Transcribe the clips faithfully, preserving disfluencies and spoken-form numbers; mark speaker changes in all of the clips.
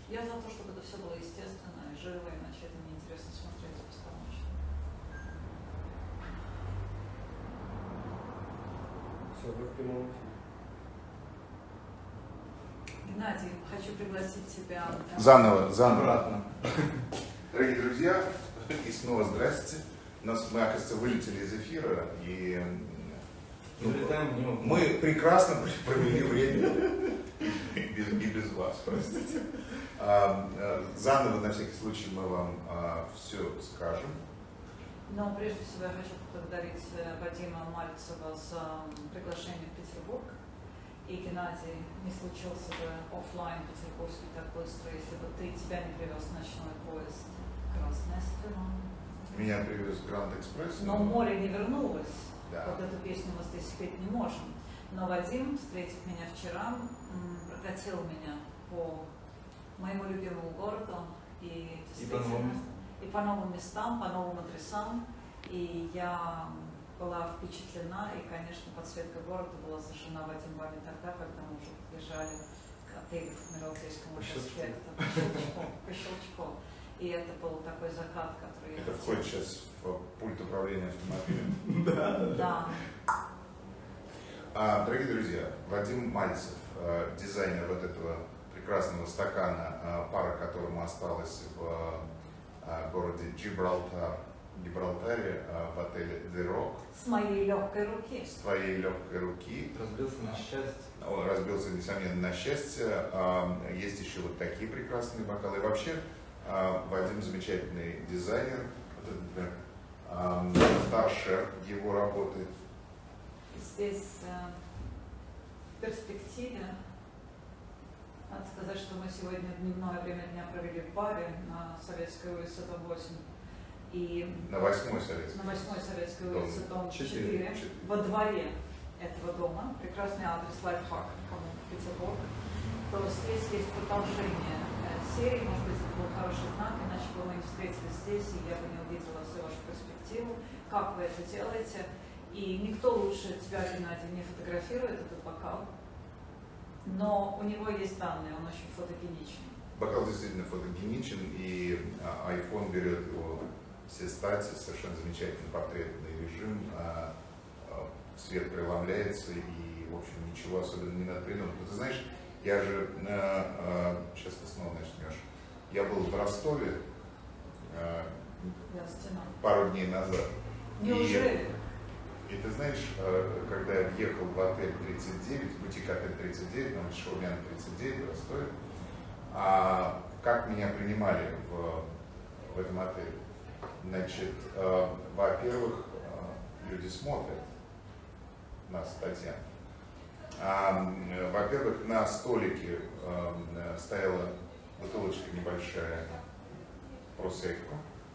Speaker 1: Я за то, чтобы это все было естественно и живо, иначе это неинтересно смотреть постановочно.
Speaker 2: Все, вы в прямом эфире.
Speaker 1: Геннадий, хочу пригласить тебя.
Speaker 3: Заново, заново. Обратно. Дорогие друзья, и снова здрасте. Нас, мы, оказывается, вылетели из эфира, и ну, мы прекрасно провели время и без, и без вас, простите. А, заново, на всякий случай, мы вам а, все скажем.
Speaker 1: Но прежде всего я хочу поблагодарить Вадима Мальцева за приглашение в Петербург. И, Геннадий, не случился бы офлайн петербургский так быстро, если бы ты тебя не привез ночной поезд «Красная стрела».
Speaker 3: Меня привез Гранд Экспресс.
Speaker 1: Но, но море не вернулось.
Speaker 3: Да.
Speaker 1: Вот эту песню мы здесь спеть не можем. Но Вадим, встретив меня вчера, прокатил меня по моему любимому городу и,
Speaker 2: и, по новым.
Speaker 1: и по новым местам, по новым адресам. И я была впечатлена, и, конечно, подсветка города была зажжена Вадим вами тогда, когда мы уже подъезжали к отелю в Адмиралтейском проспекте. По щелчку, по щелчку. И это был такой закат, который...
Speaker 3: Это входит сейчас в пульт управления автомобилем.
Speaker 1: Да.
Speaker 3: Дорогие друзья, Вадим Мальцев, дизайнер вот этого прекрасного стакана, пара которому осталась в городе Джибралтар, Гибралтаре, в отеле The Rock.
Speaker 1: С моей легкой руки.
Speaker 3: С твоей легкой руки.
Speaker 2: Разбился на счастье.
Speaker 3: Он разбился, несомненно, на счастье. Есть еще вот такие прекрасные бокалы. И вообще, Вадим замечательный дизайнер. Вот это, например, Старшер, его работы.
Speaker 1: Здесь в перспективе, надо сказать, что мы сегодня дневное время дня провели в баре на Советской улице, дом восемь. И
Speaker 3: на восьмой Советской.
Speaker 1: На восьмой Советской улице, дом четыре,
Speaker 3: четыре.
Speaker 1: Во дворе этого дома. Прекрасный адрес Лайфхак, по-моему, в Петербург. То здесь есть продолжение серии, может быть, это был хороший знак, иначе бы мы не встретились здесь, и я бы не увидела всю вашу перспективу, как вы это делаете. И никто лучше тебя, Геннадий, не фотографирует этот бокал, но у него есть данные, он очень фотогеничный.
Speaker 3: Бокал действительно фотогеничен, и iPhone берет его все стати, совершенно замечательный портретный режим, свет преломляется, и, в общем, ничего особенно не надо придумать. Но ты знаешь, я же, сейчас ты снова начнешь, я был в Ростове пару дней назад.
Speaker 1: Неужели?
Speaker 3: И, и ты знаешь, когда я въехал в отель тридцать девять, бутик отель тридцать девять, на улице Шаумяна тридцать девять в Ростове, а как меня принимали в, в этом отеле? Значит, э, во-первых, э, люди смотрят нас, Татьяна. А, э, во-первых, на столике э, стояла бутылочка небольшая просекко.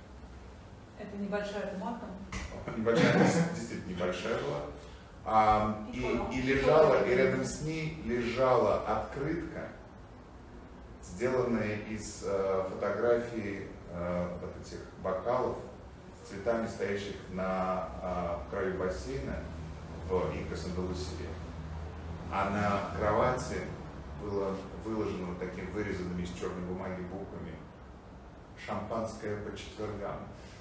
Speaker 1: Это небольшая томатка?
Speaker 3: Небольшая, действительно небольшая была. А, и, и лежала, и рядом с ней лежала открытка, сделанная из э, фотографий э, вот этих бокалов с цветами, стоящих на э, краю бассейна в Инкас-Андалусии. А на кровати было выложено вот такими вырезанными из черной бумаги буквами «Шампанское по четвергам».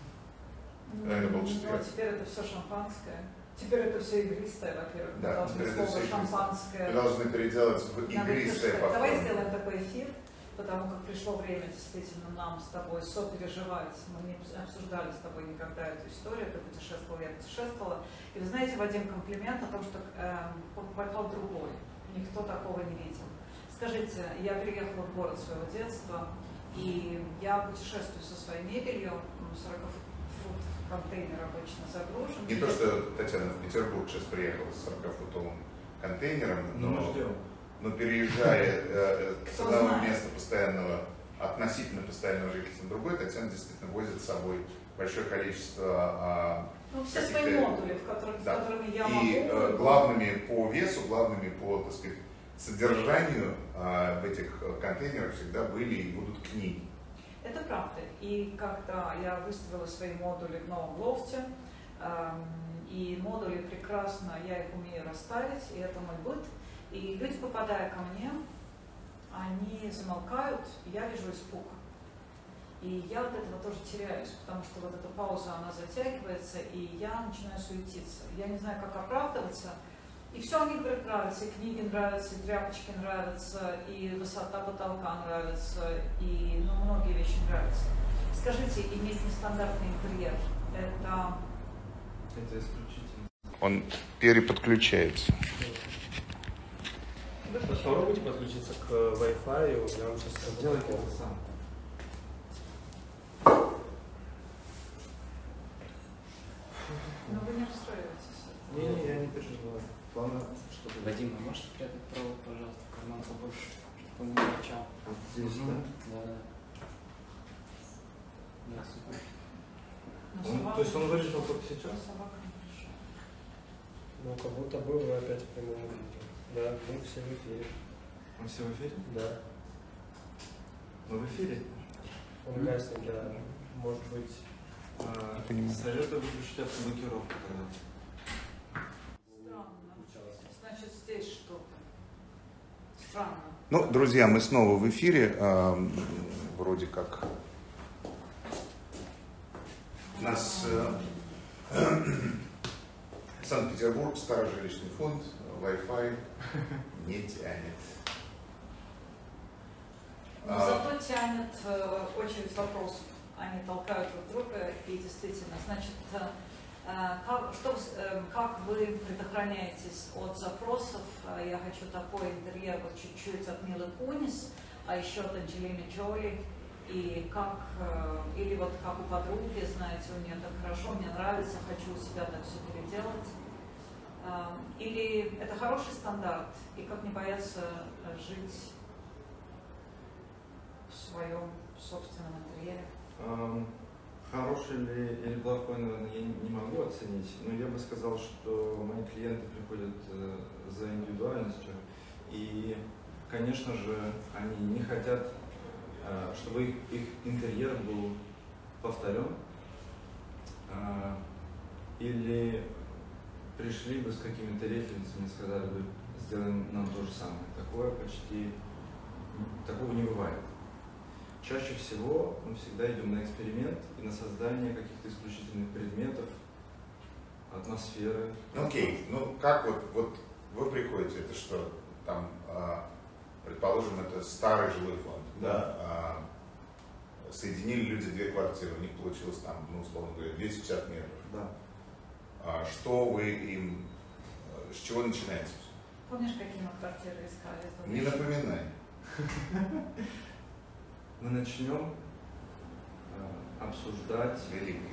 Speaker 3: Это был четверг.
Speaker 1: Ну, теперь это все шампанское. Теперь это все игристое, во-первых.
Speaker 3: Да,
Speaker 1: теперь это все шампанское.
Speaker 3: Мы должны переделать в игристое.
Speaker 1: Давай сделаем такой эфир, потому как пришло время действительно нам с тобой сопереживать. Мы не обсуждали с тобой никогда эту историю, ты путешествовала, я путешествовала. И вы знаете, Вадим, комплимент о том, что э, бокал другой. Никто такого не видел. Скажите, я приехала в город своего детства, и я путешествую со своей мебелью, сорок футов контейнер обычно загружен.
Speaker 3: Не то, что Татьяна в Петербург сейчас приехала с сорокафутовым контейнером, но, но переезжая э, с одного места постоянного, относительно постоянного жительства на другое, Татьяна действительно возит с собой большое количество... Э,
Speaker 1: ну, все свои модули, в которых, да. с которыми я
Speaker 3: и,
Speaker 1: могу...
Speaker 3: И э, главными по весу, главными по, так сказать, содержанию э, в этих контейнерах всегда были и будут книги.
Speaker 1: Это правда. И когда я выставила свои модули в новом лофте, эм, и модули прекрасно, я их умею расставить, и это мой быт. И люди, попадая ко мне, они замолкают, и я вижу испуг. И я от этого тоже теряюсь, потому что вот эта пауза, она затягивается, и я начинаю суетиться. Я не знаю, как оправдываться. И все они говорят, нравится, и книги нравятся, и тряпочки нравятся, и высота потолка нравится, и ну, многие вещи нравятся. Скажите, иметь нестандартный интерьер, это...
Speaker 2: Это исключительно.
Speaker 3: Он переподключается.
Speaker 4: Попробуйте подключиться к Wi-Fi, я вам сейчас скажу.
Speaker 2: Делайте это сам.
Speaker 1: Ну вы не расстраивайтесь.
Speaker 2: Не-не, я не переживаю. Главное, чтобы...
Speaker 5: Вадим, а можешь спрятать провод, пожалуйста, в карман побольше, чтобы он не торчал?
Speaker 2: Вот здесь,
Speaker 5: Мгм.
Speaker 2: да?
Speaker 5: Да, да. Да, супер.
Speaker 1: Но
Speaker 2: Он-
Speaker 1: собака
Speaker 2: то есть он
Speaker 1: не
Speaker 2: вырежал
Speaker 1: пришла.
Speaker 2: только сейчас?
Speaker 1: Собака не пришла.
Speaker 4: Ну, как будто бы вы опять в прямом эфире. Да, мы все в эфире.
Speaker 2: Мы все в эфире?
Speaker 4: Да.
Speaker 2: Мы в эфире?
Speaker 4: Он гаснет, да. Может быть...
Speaker 2: А,
Speaker 3: понимаю.
Speaker 2: советую выключить автоблокировку тогда.
Speaker 1: Странно. Значит, здесь что-то. Странно.
Speaker 3: Ну, друзья, мы снова в эфире. э, Вроде как у нас э, Санкт-Петербург, старый жилищный фонд, Wi-Fi не тянет.
Speaker 1: Но
Speaker 3: А,
Speaker 1: зато тянет э, очередь вопросов. Они толкают друг друга, и действительно, значит, э, э, как, что, вы- э, как вы предохраняетесь от запросов? Э, Я хочу такой интерьер, вот чуть-чуть от Милы Кунис, а еще от Анджелины Джоли. И как, э, или вот как у подруги, знаете, у нее так хорошо, мне нравится, хочу у себя так все переделать. Э, Или это хороший стандарт, и как не бояться э, жить в своем собственном интерьере.
Speaker 2: Ам, Хороший ли или плохой, наверное, я не могу оценить, но я бы сказал, что мои клиенты приходят э, за индивидуальностью, и, конечно же, они не хотят, э, чтобы их, их интерьер был повторен, э, или пришли бы с какими-то референсами и сказали бы, сделаем нам то же самое. Такое почти, такого не бывает. Чаще всего мы всегда идем на эксперимент и на создание каких-то исключительных предметов, атмосферы.
Speaker 3: ну, окей, ну как вот, вот вы приходите, это что, там, а, предположим, это старый жилой фонд, да, а, соединили люди две квартиры, у них получилось там, ну, условно говоря, двести пятьдесят метров.
Speaker 2: Да.
Speaker 3: А что вы им, с чего начинаете?
Speaker 1: Помнишь, какие мы квартиры искали? Это
Speaker 3: Не
Speaker 1: очень-
Speaker 3: напоминай.
Speaker 2: Мы начнем э, обсуждать,
Speaker 3: Великий.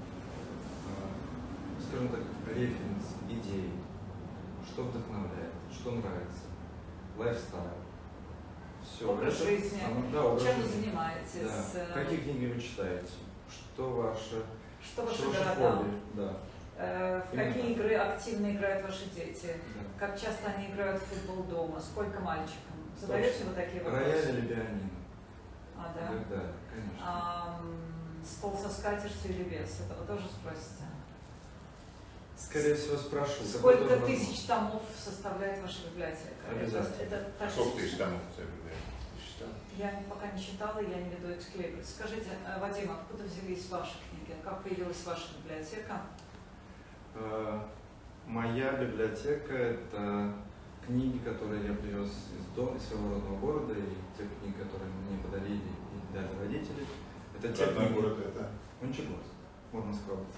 Speaker 2: э, скажем так, референс, идеи, что вдохновляет, что нравится, лайфстайл. Все.
Speaker 1: Образ жизни.
Speaker 2: Да, образ
Speaker 1: Чем вы
Speaker 2: жизни.
Speaker 1: занимаетесь?
Speaker 2: Да.
Speaker 1: э,
Speaker 2: Какие книги вы читаете? Что ваше,
Speaker 1: Что ваши
Speaker 2: что ваше
Speaker 1: города?
Speaker 2: хобби? Да.
Speaker 1: Э, В
Speaker 2: Именно
Speaker 1: какие
Speaker 2: так.
Speaker 1: игры активно играют ваши дети?
Speaker 2: Да.
Speaker 1: Как часто они играют в футбол дома? Сколько мальчикам? Задаете
Speaker 2: Точно.
Speaker 1: вы такие
Speaker 2: Рояль
Speaker 1: вопросы?
Speaker 2: или пианино?
Speaker 1: А, да?
Speaker 2: Да, да, конечно.
Speaker 1: А, м, стол со скатертью или без? Это вы тоже спросите?
Speaker 2: Скорее всего, спрошу.
Speaker 1: Сколько
Speaker 2: Такое тоже
Speaker 1: тысяч томов составляет ваша библиотека? Это,
Speaker 2: Обязательно.
Speaker 1: это так
Speaker 3: Сколько тысяч
Speaker 1: считано?
Speaker 3: домов у тебя считал?
Speaker 1: Я пока не считала, я не веду эксклейбер. Скажите, э, Вадим, откуда взялись ваши книги? Как появилась ваша библиотека?
Speaker 2: Э, Моя библиотека – это книги, которые я привез из дома, из своего родного города, и те книги, которые мне подарили и дали родители. Это те
Speaker 3: Родной
Speaker 2: книги...
Speaker 3: город это?
Speaker 2: Мончегорск, Мурманская область.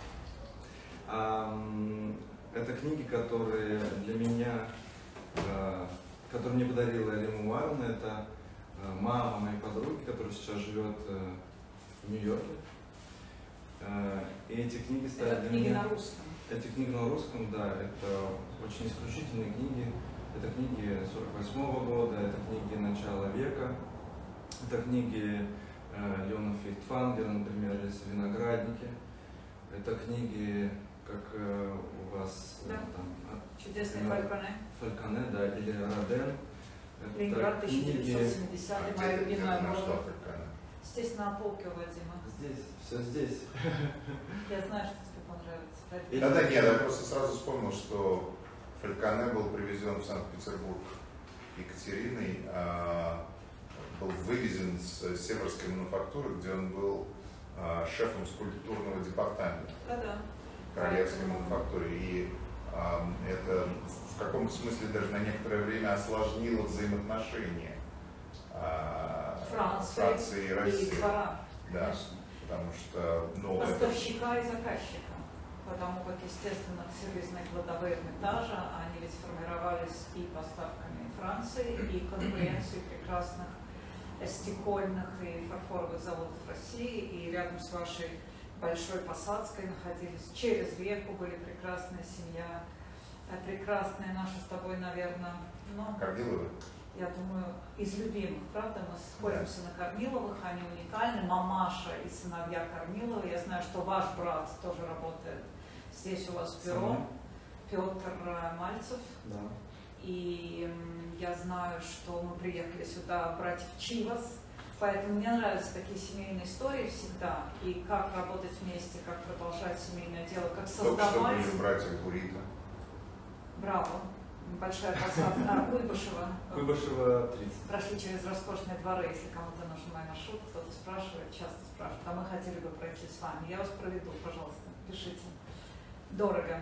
Speaker 2: Ам, Это книги, которые для меня, э, которые мне подарила Рима Уайлна. Это э, мама моей подруги, которая сейчас живет э, в Нью-Йорке. Э, И эти книги стали
Speaker 1: Это
Speaker 2: для
Speaker 1: книги
Speaker 2: меня...
Speaker 1: на русском.
Speaker 2: Эти книги на русском, да, это очень исключительные книги. Это книги сорок восьмого года, это книги начала века, это книги э, Леона Фейхтвангера, например, «Леса виноградники». Это книги, как э, у вас э,
Speaker 1: Да.
Speaker 2: там от
Speaker 1: Чудесный
Speaker 2: Ну,
Speaker 1: Фальконе.
Speaker 2: Фальконе, да, или Роден. Это
Speaker 1: Ленинград
Speaker 2: книги-
Speaker 1: тысяча девятьсот семидесятый, моя
Speaker 3: Где- где
Speaker 1: любимая
Speaker 3: ты нашла
Speaker 1: город.
Speaker 3: Фальконе?
Speaker 1: Здесь на полке у Вадима.
Speaker 2: Здесь, все здесь.
Speaker 1: Я знаю, что тебе понравится.
Speaker 2: И-
Speaker 3: Да, да, нет, я просто сразу вспомнил, что Фальконе был привезен в Санкт-Петербург Екатериной а, был вывезен с Северской мануфактуры, где он был э, шефом скульптурного департамента
Speaker 1: Да-да.
Speaker 3: Королевской мануфактуры. И э, это в каком-то смысле даже на некоторое время осложнило взаимоотношения э,
Speaker 1: Франции,
Speaker 3: Франции и России.
Speaker 1: И двора,
Speaker 3: да,
Speaker 1: конечно.
Speaker 3: потому что ну,
Speaker 1: Поставщика это... и заказчика. Потому как, естественно, сервисные кладовые Эрмитажа, они ведь формировались и поставками Франции, и конкуренцией прекрасных стекольных и фарфоровых заводов России, и рядом с вашей Большой Посадской находились, через реку были прекрасная семья, прекрасные наши с тобой, наверное, ну,
Speaker 3: Корниловы?
Speaker 1: Я думаю, из любимых, правда, мы сходимся да. на Корниловых, они уникальны, мамаша и сыновья Корниловы, я знаю, что ваш брат тоже работает здесь у вас в бюро, Петр Мальцев.
Speaker 2: Да.
Speaker 1: И я знаю, что мы приехали сюда братьев Чивас, поэтому мне нравятся такие семейные истории всегда. И как работать вместе, как продолжать семейное дело, как создавать.
Speaker 3: Только что были братья Бурита.
Speaker 1: Браво. Большая посадка. А, Куйбышева.
Speaker 2: Куйбышева тридцать.
Speaker 1: Прошли через роскошные дворы, если кому-то нужен мой маршрут, кто-то спрашивает, часто спрашивает, а мы хотели бы пройти с вами. Я вас проведу, пожалуйста, пишите. Дорого.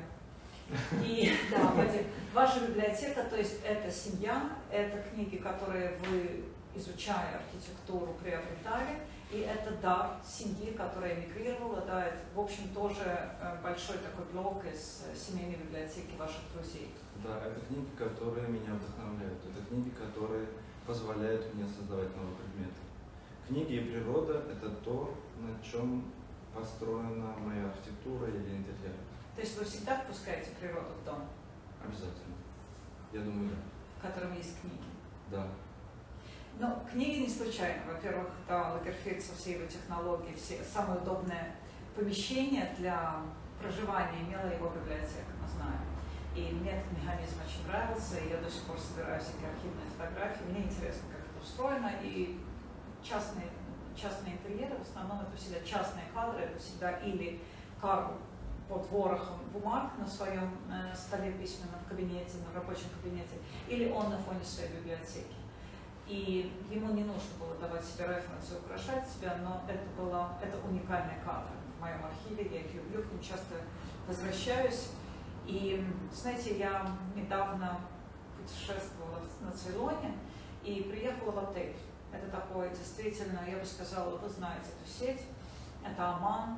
Speaker 1: И да, Вадим, ваша библиотека, то есть это семья, это книги, которые вы, изучая архитектуру, приобретали, и это дар семьи, которая эмигрировала, да, это, в общем, тоже большой такой блок из семейной библиотеки ваших друзей.
Speaker 2: Да, это книги, которые меня вдохновляют, это книги, которые позволяют мне создавать новые предметы. Книги и природа – это то, на чем построена моя архитектура или интерьер.
Speaker 1: То есть вы всегда впускаете природу в дом?
Speaker 2: Обязательно. Я думаю, да.
Speaker 1: В котором есть книги?
Speaker 2: Да.
Speaker 1: Ну, книги не случайно. Во-первых, да, Лагерфельд со всей его технологией, все, самое удобное помещение для проживания имела его библиотека, мы знаем. И мне этот механизм очень нравился, и я до сих пор собираю всякие архивные фотографии. Мне интересно, как это устроено, и частные, частные интерьеры, в основном это всегда частные кадры, это всегда или Карл под ворохом бумаг на своем э, столе письменном в кабинете, на рабочем кабинете, или он на фоне своей библиотеки. И ему не нужно было давать себе референсы, украшать себя, но это было, это уникальные кадры в моем архиве, я их люблю, к ним часто возвращаюсь. И, знаете, я недавно путешествовала на Цейлоне и приехала в отель. Это такое, действительно, я бы сказала, вы знаете эту сеть, это Оман.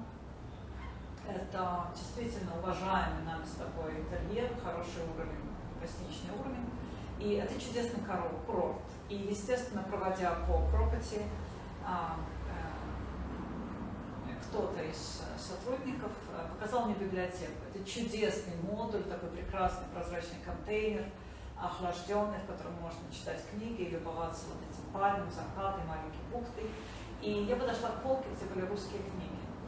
Speaker 1: Это действительно уважаемый нами с тобой интерьер, хороший уровень, гостиничный уровень. И это чудесный курорт. И, естественно, проводя по пропати, а, а, кто-то из сотрудников показал мне библиотеку. Это чудесный модуль, такой прекрасный прозрачный контейнер, охлажденный, в котором можно читать книги и любоваться вот этим пальмом, закатом, маленькой бухтой. И я подошла к полке, где были русские книги.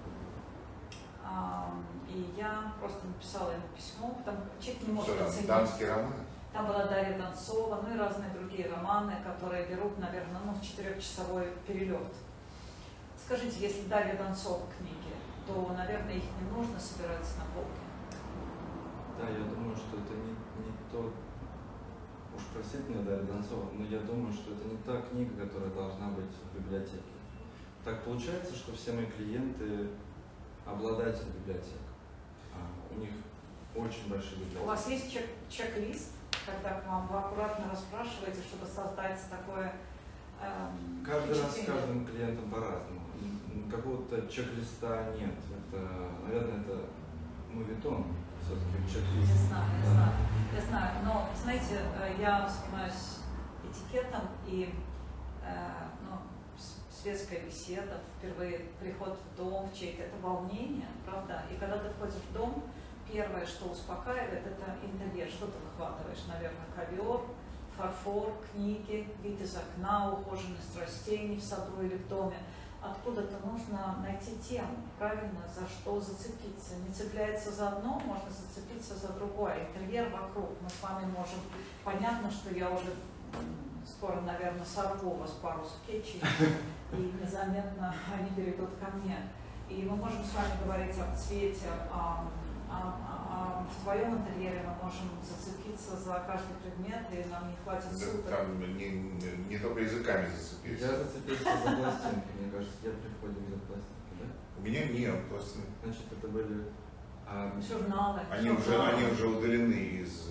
Speaker 1: И я просто написала ему письмо, там человек не может оценить.
Speaker 3: Дамские романы?
Speaker 1: Там была Дарья Донцова, ну и разные другие романы, которые берут, наверное, ну, в четырехчасовой перелет. Скажите, если Дарья Донцова книги, то, наверное, их не нужно собирать на полке.
Speaker 2: Да, я думаю, что это не, не то, уж простите меня, Дарья Донцова, но я думаю, что это не та книга, которая должна быть в библиотеке. Так получается, что все мои клиенты обладатели библиотек. А, у них очень большие библиотеки.
Speaker 1: У вас есть чек- чек-лист, когда к вам вы аккуратно расспрашиваете, чтобы создать такое эм,
Speaker 2: Каждый раз с каждым клиентом по-разному. Какого-то чек-листа нет. Это, наверное, это моветон, все-таки чек-лист.
Speaker 1: Я знаю, я
Speaker 2: да.
Speaker 1: знаю, я знаю. Но, знаете, я занимаюсь этикетом и э, ну, светская беседа, впервые приход в дом, в чей-то, это волнение, правда? И когда ты входишь в дом, первое, что успокаивает, это интерьер. Что ты выхватываешь? Наверное, ковер, фарфор, книги, вид из окна, ухоженность растений в саду или в доме. Откуда-то нужно найти тему, правильно, за что зацепиться. Не цепляется за одно, можно зацепиться за другое. Интерьер вокруг. Мы с вами можем... Понятно, что я уже скоро, наверное, сорву у вас пару скетчей, и незаметно они перейдут ко мне. И мы можем с вами говорить о цвете, о, о, о, о, в твоем интерьере мы можем зацепиться за каждый предмет, и нам не хватит суток.
Speaker 3: Там не, не не только языками зацепиться.
Speaker 2: Я зацепился за пластинки, мне кажется, я приходил за пластинки, да?
Speaker 3: У меня нет пластинок.
Speaker 2: Значит, это были... А,
Speaker 1: Журналы.
Speaker 3: Они
Speaker 1: журналы.
Speaker 3: уже, они уже удалены из,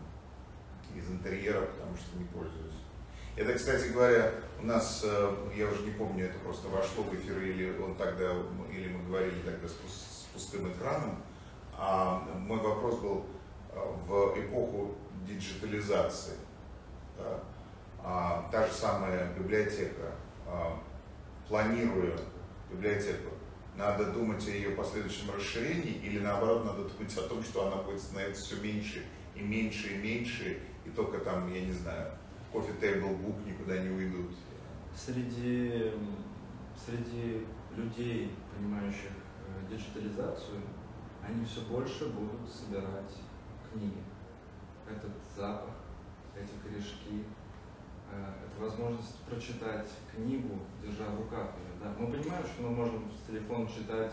Speaker 3: из интерьера, потому что не пользуюсь. Это, кстати говоря, у нас, я уже не помню, это просто вошло в эфир, или он тогда, или мы говорили тогда с, с пустым экраном. А мой вопрос был в эпоху диджитализации. Да? А, та же самая библиотека, а, планируя библиотеку, надо думать о ее последующем расширении или наоборот надо думать о том, что она будет становиться все меньше и меньше и меньше, и только там, я не знаю, кофе тейбл бук никуда не уйдут.
Speaker 2: Среди, среди людей, понимающих диджитализацию, они все больше будут собирать книги. Этот запах, эти корешки, это возможность прочитать книгу, держа в руках ее. Да? Мы понимаем, что мы можем с телефона читать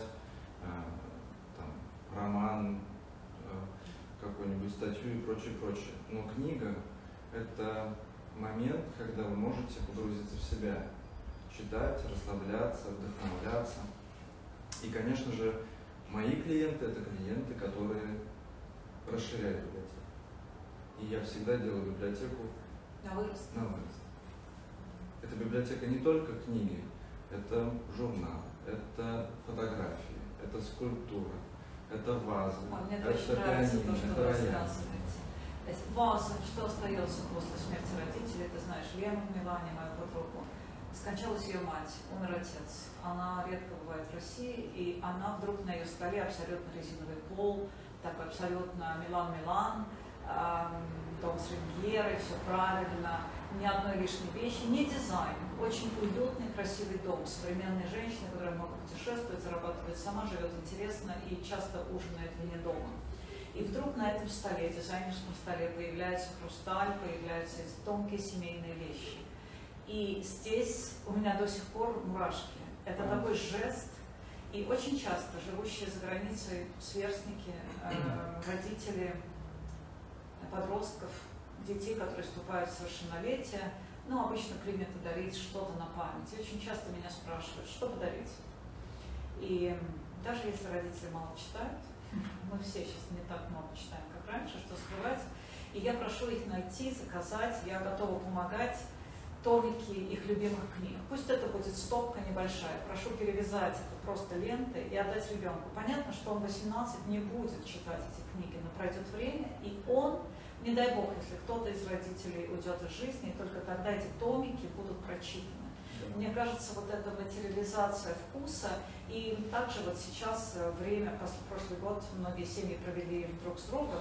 Speaker 2: там, роман, какую-нибудь статью и прочее, прочее. Но книга – это момент, когда вы можете погрузиться в себя, читать, расслабляться, вдохновляться. И, конечно же, мои клиенты – это клиенты, которые расширяют библиотеку. И я всегда делаю библиотеку
Speaker 1: на вырост.
Speaker 2: На вырост. Это библиотека не только книги, это журнал, это фотографии, это скульптура, это вазы,
Speaker 1: А мне
Speaker 2: это
Speaker 1: очень нравится
Speaker 2: пианино,
Speaker 1: то, что
Speaker 2: это
Speaker 1: вы
Speaker 2: рояль.
Speaker 1: рассказываете. То есть ваза, что остается после смерти родителей, ты знаешь, Лена в Милане, мою подругу, скончалась ее мать, умер отец. Она редко бывает в России, и она вдруг на ее столе абсолютно резиновый пол, такой абсолютно Милан-Милан, дом с ривьерой, все правильно, ни одной лишней вещи, не дизайн, очень уютный, красивый дом, современная женщина, которая много путешествует, зарабатывает сама, живет интересно и часто ужинает вне дома. И вдруг на этом столе, дизайнерском столе, появляется хрусталь, появляются эти тонкие семейные вещи. И здесь у меня до сих пор мурашки. Это mm. такой жест. И очень часто живущие за границей сверстники, э, родители подростков, детей, которые вступают в совершеннолетие, ну, обычно принято дарить что-то на память. И очень часто меня спрашивают, что подарить. И даже если родители мало читают, мы все сейчас не так много читаем, как раньше, что скрывать, и я прошу их найти, заказать, я готова помогать, томики их любимых книг. Пусть это будет стопка небольшая, прошу перевязать это просто лентой и отдать ребенку. Понятно, что он в восемнадцать не будет читать эти книги, но пройдет время, и он, не дай бог, если кто-то из родителей уйдет из жизни, и только тогда эти томики будут прочитаны. Да. Мне кажется, вот эта материализация вкуса, и также вот сейчас время, прошлый год многие семьи провели друг с другом,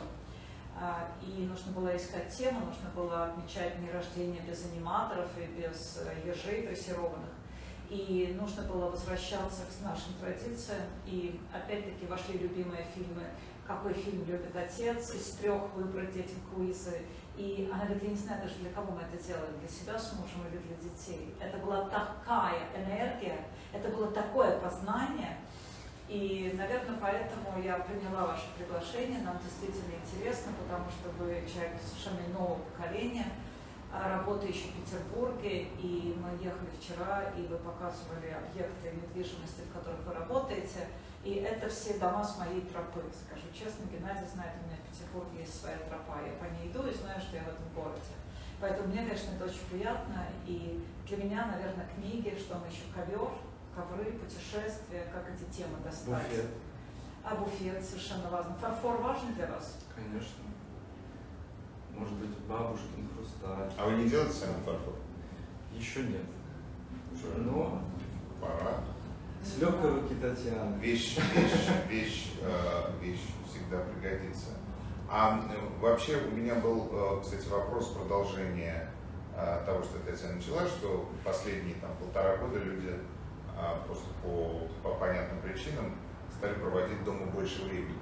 Speaker 1: и нужно было искать тему, нужно было отмечать дни рождения без аниматоров и без ежей дрессированных. И нужно было возвращаться к нашим традициям, и опять-таки вошли любимые фильмы, какой фильм любит отец, из трех выбрать детям квизы. И она говорит, я не знаю даже для кого мы это делаем, для себя с мужем или для детей. Это была такая энергия, это было такое познание. И, наверное, поэтому я приняла ваше приглашение, нам действительно интересно, потому что вы человек совершенно иного поколения, работающий в Петербурге, и мы ехали вчера, и вы показывали объекты недвижимости, в которых вы работаете, и это все дома с моей тропы. Скажу честно, Геннадий знает, у меня в Петербурге есть своя тропа, я по ней иду и знаю, что я в этом городе. Поэтому мне, конечно, это очень приятно, и для меня, наверное, книги, что мы еще ковер, ковры, путешествия, как эти темы достать.
Speaker 2: Буфет.
Speaker 1: А буфет совершенно важно. Фарфор важен для вас?
Speaker 2: Конечно. Может быть, бабушкин хрусталь.
Speaker 3: А вы не делаете сами фарфор?
Speaker 2: Еще нет.
Speaker 3: Уже
Speaker 2: Но
Speaker 3: пора.
Speaker 2: С легкой руки Татьяны.
Speaker 3: Вещь, вещь, вещь, вещь всегда пригодится. А вообще у меня был, кстати, вопрос продолжения того, что Татьяна начала, что последние там полтора года люди просто по, по понятным причинам стали проводить дома больше времени.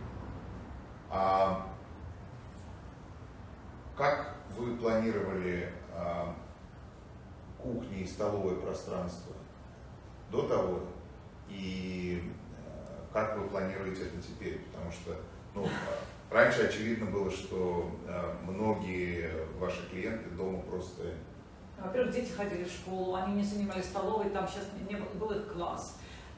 Speaker 3: А как вы планировали а, кухни и столовое пространство до того, и а, как вы планируете это теперь? Потому что ну, раньше очевидно было, что а, многие ваши клиенты дома просто
Speaker 1: Во-первых, дети ходили в школу, они не занимались столовой, там сейчас не был их класс.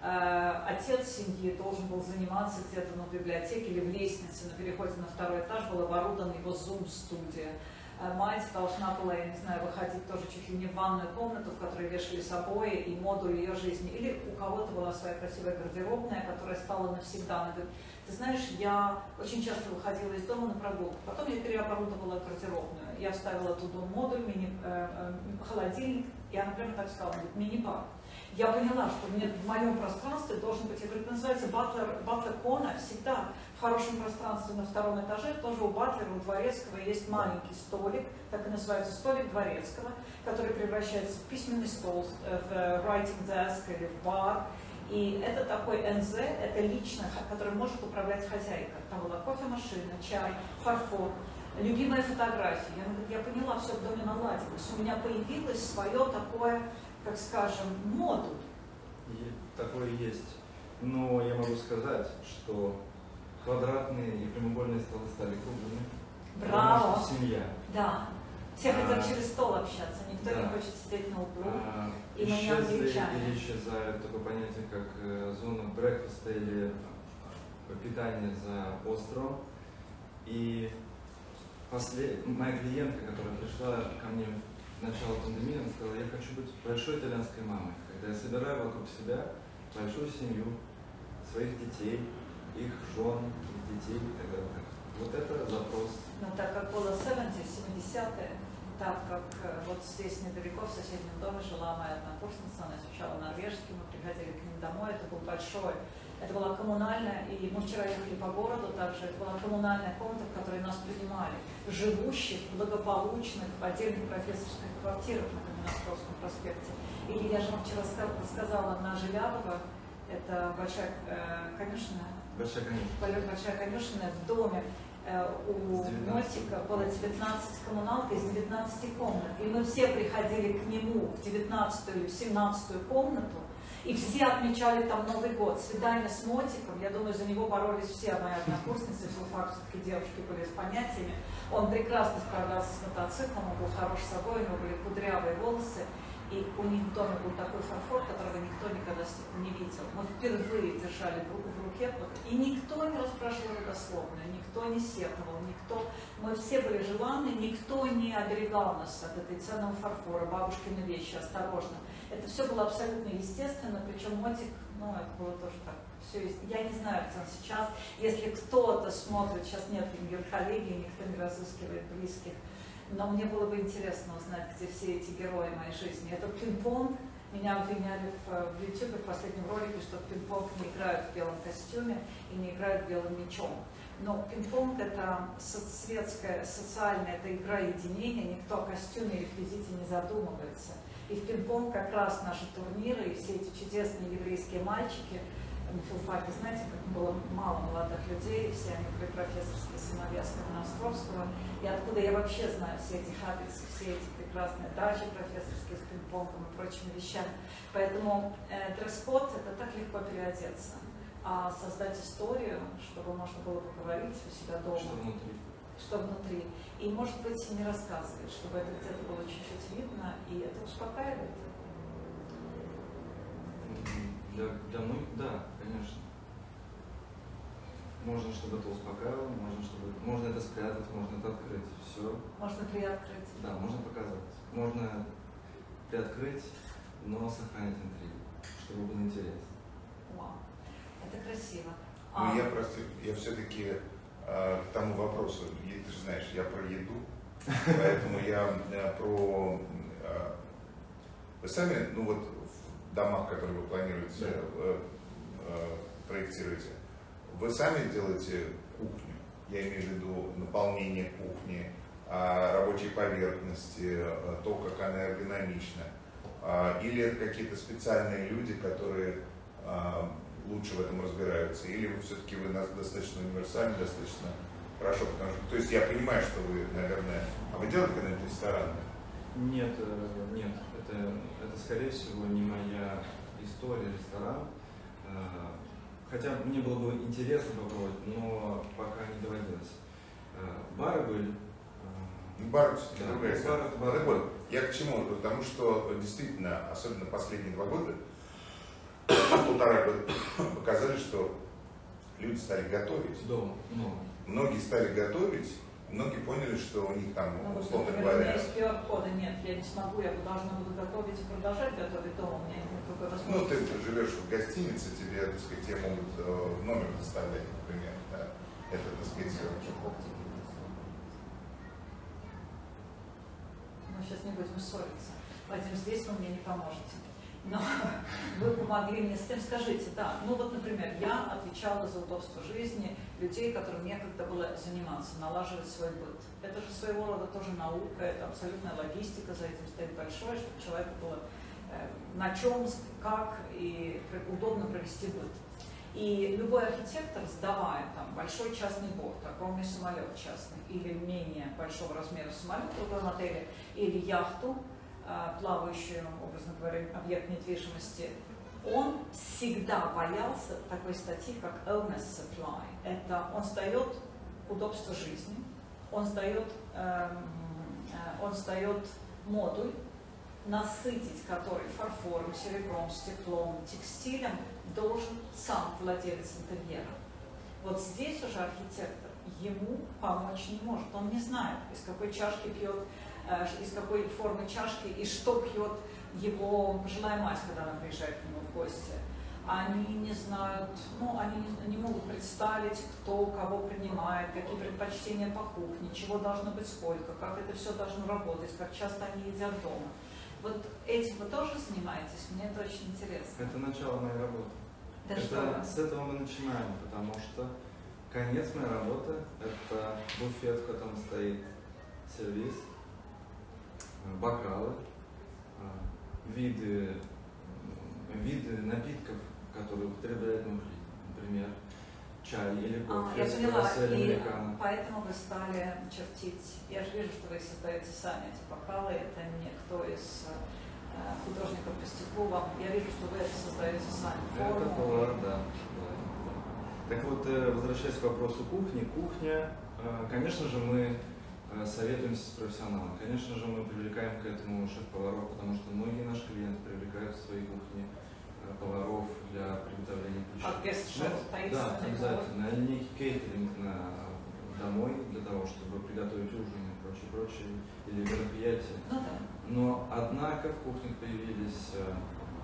Speaker 1: Отец семьи должен был заниматься где-то на библиотеке или в лестнице, на переходе на второй этаж был оборудован его Zoom-студия. Мать должна была, я не знаю, выходить тоже чуть ли не в ванную комнату, в которой вешались обои и модуль ее жизни. Или у кого-то была своя красивая гардеробная, которая стала навсегда. Она говорит, ты знаешь, я очень часто выходила из дома на прогулку, потом я переоборудовала гардеробную. Я вставила туда модуль, мини-холодильник, и она прямо так сказала, говорит, мини-бар. Я поняла, что мне в моем пространстве должен быть, я говорю, это называется Батлер Кона, всегда в хорошем пространстве на втором этаже, тоже у Батлера, у Дворецкого есть маленький столик, так и называется столик Дворецкого, который превращается в письменный стол, в writing desk или в бар. И это такой эн зэ, это лично, который может управлять хозяйка. Там была кофемашина, чай, фарфор, любимая фотография. Я, я поняла, все в доме наладилось. У меня появилось свое такое, как скажем, модуль.
Speaker 2: Такое есть. Но я могу сказать, что квадратные и прямоугольные столы стали круглыми.
Speaker 1: Браво!
Speaker 2: Потому что семья.
Speaker 1: Да. Все
Speaker 2: а,
Speaker 1: хотят через стол общаться, никто да. не хочет сидеть на углу.
Speaker 2: А,
Speaker 1: и мы не англичане.
Speaker 2: Или исчезает такое понятие, как э, зона брекфаста или питание за островом. И послед... моя клиентка, которая пришла ко мне в начало пандемии, она сказала, я хочу быть большой итальянской мамой, когда я собираю вокруг себя большую семью, своих детей, их жен, их детей и так далее. Вот это запрос.
Speaker 1: Ну, так как было семидесятые, семидесятые, так как вот здесь недалеко, в соседнем доме жила моя однокурсница, она изучала норвежский, мы приходили к ним домой, это был большой, это была коммунальная, и мы вчера ехали по городу также, это была коммунальная комната, в которой нас принимали, живущих, благополучных, в отдельных профессорских квартирах на Каменноостровском проспекте. Или я же вам вчера сказала, на Желябова, это большая э, конюшня,
Speaker 2: Большая конюшня.
Speaker 1: Большая конюшня в доме. У Мотика было девятнадцать коммуналок из девятнадцати комнат. И мы все приходили к нему в девятнадцатую или в семнадцатую комнату, и все отмечали там Новый год. Свидание с Мотиком, я думаю, за него боролись все мои однокурсницы, филфаковские девушки были с понятиями. Он прекрасно справлялся с мотоциклом, он был хорош собой, у него были кудрявые волосы. И у них в доме был такой фарфор, которого никто никогда не видел. Мы впервые держали в руке, и никто не расспрашивал родословно, никто не сетовал, никто, мы все были желанны, никто не оберегал нас от этой ценного фарфора, бабушкины вещи, осторожно. Это все было абсолютно естественно, причем Мотик, ну, это было тоже так, все, я не знаю, где он сейчас, если кто-то смотрит, сейчас нет коллеги, никто не разыскивает близких, но мне было бы интересно узнать, где все эти герои моей жизни. Это пинг-понг. Меня обвиняли в, в YouTube в последнем ролике, что в пинг-понг не играют в белом костюме и не играют белым мячом. Но пинг-понг — это светская, социальная, это игра единения, никто о костюме или реквизите не задумывается. И в пинг-понг как раз наши турниры и все эти чудесные еврейские мальчики, на филфаке, знаете, как было мало молодых людей, все они были профессорские сыновья с Каменноостровского, и откуда я вообще знаю все эти хаббитсы, все эти прекрасные дачи профессорские с пинг-понгом и прочими вещами. Поэтому э, дресс-код — это так легко переодеться, а создать историю, чтобы можно было поговорить у себя дома.
Speaker 2: Что внутри.
Speaker 1: Что внутри. И, может быть, не рассказывать, чтобы это где-то было чуть-чуть видно, и это успокаивает.
Speaker 2: Для, для многих, да, конечно. Можно, чтобы это успокаивало, можно, чтобы, можно это спрятать, можно это открыть. Все.
Speaker 1: Можно приоткрыть.
Speaker 2: Да, можно показать. Можно приоткрыть, но сохранить интригу, чтобы было интересно.
Speaker 1: Вау. Это красиво.
Speaker 3: Ну,
Speaker 1: а...
Speaker 3: я просто, я все-таки э, к тому вопросу, ты же знаешь, я про еду, поэтому я про... Э, вы сами, ну вот, в домах, которые вы планируете,
Speaker 2: да.
Speaker 3: э, э, проектируете, вы сами делаете кухню, я имею в виду наполнение кухни, рабочей поверхности, то, как она эргономична, или это какие-то специальные люди, которые лучше в этом разбираются, или вы все-таки вы достаточно универсальны, достаточно хорошо, потому что, то есть я понимаю, что вы, наверное, а вы делаете когда-нибудь рестораны?
Speaker 2: Нет, нет, это, это скорее всего не моя история, ресторан. Хотя мне было бы интересно попробовать, но пока не доводилось. Бары были.
Speaker 3: Бар все-таки
Speaker 2: да,
Speaker 3: другая история.
Speaker 2: Бар, бар.
Speaker 3: Так вот, Я к чему? Потому что действительно, особенно последние два года, полтора года, показали, что люди стали готовить.
Speaker 2: Да, ну.
Speaker 3: Многие стали готовить, многие поняли, что у них там,
Speaker 1: Ну,
Speaker 3: условно
Speaker 1: например,
Speaker 3: говоря...
Speaker 1: у меня есть ку ар кода, нет, я не смогу, я должна буду готовить и продолжать готовить дома, у меня нет такой
Speaker 3: Ну,
Speaker 1: возможности.
Speaker 3: ты живешь в гостинице, тебе, так сказать, тебе могут э, в номер доставлять, например, да? Это, так сказать...
Speaker 1: Мы сейчас не будем ссориться. Вадим, здесь вы мне не поможете. Но вы помогли мне с тем. Скажите, да, ну вот, например, я отвечала за удобство жизни людей, которым некогда было заниматься, налаживать свой быт. Это же своего рода тоже наука, это абсолютная логистика, за этим стоит большое, чтобы человеку было э, на чем, как и удобно провести быт. И любой архитектор, сдавая там большой частный борт, огромный самолет частный, или менее большого размера самолет в другом отеле, или яхту, плавающую, образно говоря, объект недвижимости, он всегда боялся такой статьи, как illness supply. Это он сдает удобство жизни, он сдает, эм, он сдает модуль, насытить который фарфором, серебром, стеклом, текстилем должен сам владелец интерьера. Вот здесь уже архитектор ему помочь не может. Он не знает, из какой чашки пьет, э, из какой формы чашки и что пьет его пожилая мать, когда она приезжает к нему в гости. Они не знают, ну, они не могут представить, кто кого принимает, какие предпочтения по кухне, чего должно быть сколько, как это все должно работать, как часто они едят дома. Вот этим вы тоже занимаетесь? Мне это очень интересно.
Speaker 2: Это начало моей работы.
Speaker 1: Да
Speaker 2: это,
Speaker 1: что?
Speaker 2: С этого мы начинаем, потому что конец моей работы – это буфет, в котором стоит сервиз, бокалы, виды, виды напитков, которые употребляют мой клиент. Например, чай или кофе,
Speaker 1: а, я поняла,
Speaker 2: или
Speaker 1: и
Speaker 2: американо.
Speaker 1: поэтому вы стали чертить. Я же вижу, что вы создаете сами эти бокалы, это не кто из э, художников по стеклу вам. Я вижу, что вы это создаете сами.
Speaker 2: Это было, да, да. Так вот, возвращаясь к вопросу кухни, кухня, конечно же, мы советуемся с профессионалом, конечно же, мы привлекаем к этому шеф-поваров, потому что многие наши клиенты привлекают в свои кухни поваров для приготовления пищи.
Speaker 1: А гест-шеф
Speaker 2: Да, обязательно. Или некий кейтеринг на, домой для того, чтобы приготовить ужин и прочее, прочее, или мероприятие.
Speaker 1: Ну, да.
Speaker 2: Но, однако, в кухнях появились э,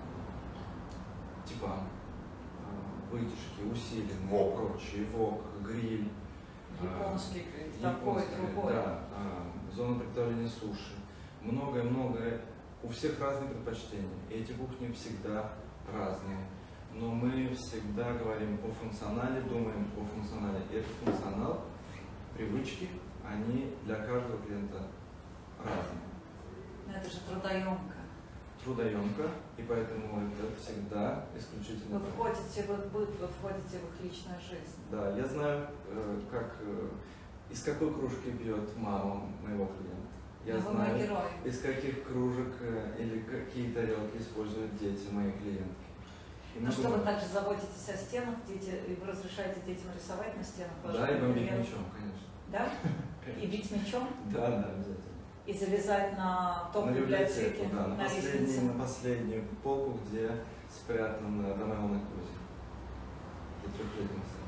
Speaker 2: типа э, вытяжки, усиленные,
Speaker 3: вок.
Speaker 2: прочее, вок, гриль.
Speaker 1: Японский гриль, такой, другой.
Speaker 2: Да, э, зона приготовления суши. Многое-многое. У всех разные предпочтения. И эти кухни всегда разные. Но мы всегда говорим о функционале, думаем о функционале. И этот функционал, привычки, они для каждого клиента разные.
Speaker 1: Но это же трудоемко.
Speaker 2: Трудоемко, и поэтому это всегда исключительно.
Speaker 1: Вы входите в их быт, вы входите в их личную жизнь.
Speaker 2: Да, я знаю, как, из какой кружки пьет мама моего клиента. Я
Speaker 1: Вы
Speaker 2: знаю,
Speaker 1: мой герой.
Speaker 2: из каких кружек или какие тарелки используют дети моей клиентки. И
Speaker 1: Ну что, вы также заботитесь о стенах, дети, и вы разрешаете детям рисовать на стенах?
Speaker 2: Да, и бомбить мячом, конечно.
Speaker 1: Да? И бить мячом?
Speaker 2: Да, да, обязательно.
Speaker 1: И залезать на топ библиотеки,
Speaker 2: да, на,
Speaker 1: на
Speaker 2: последнюю,
Speaker 1: лестнице?
Speaker 2: на последнюю полку, где спрятан Ромео на Крузе. Для трехлетнего сына.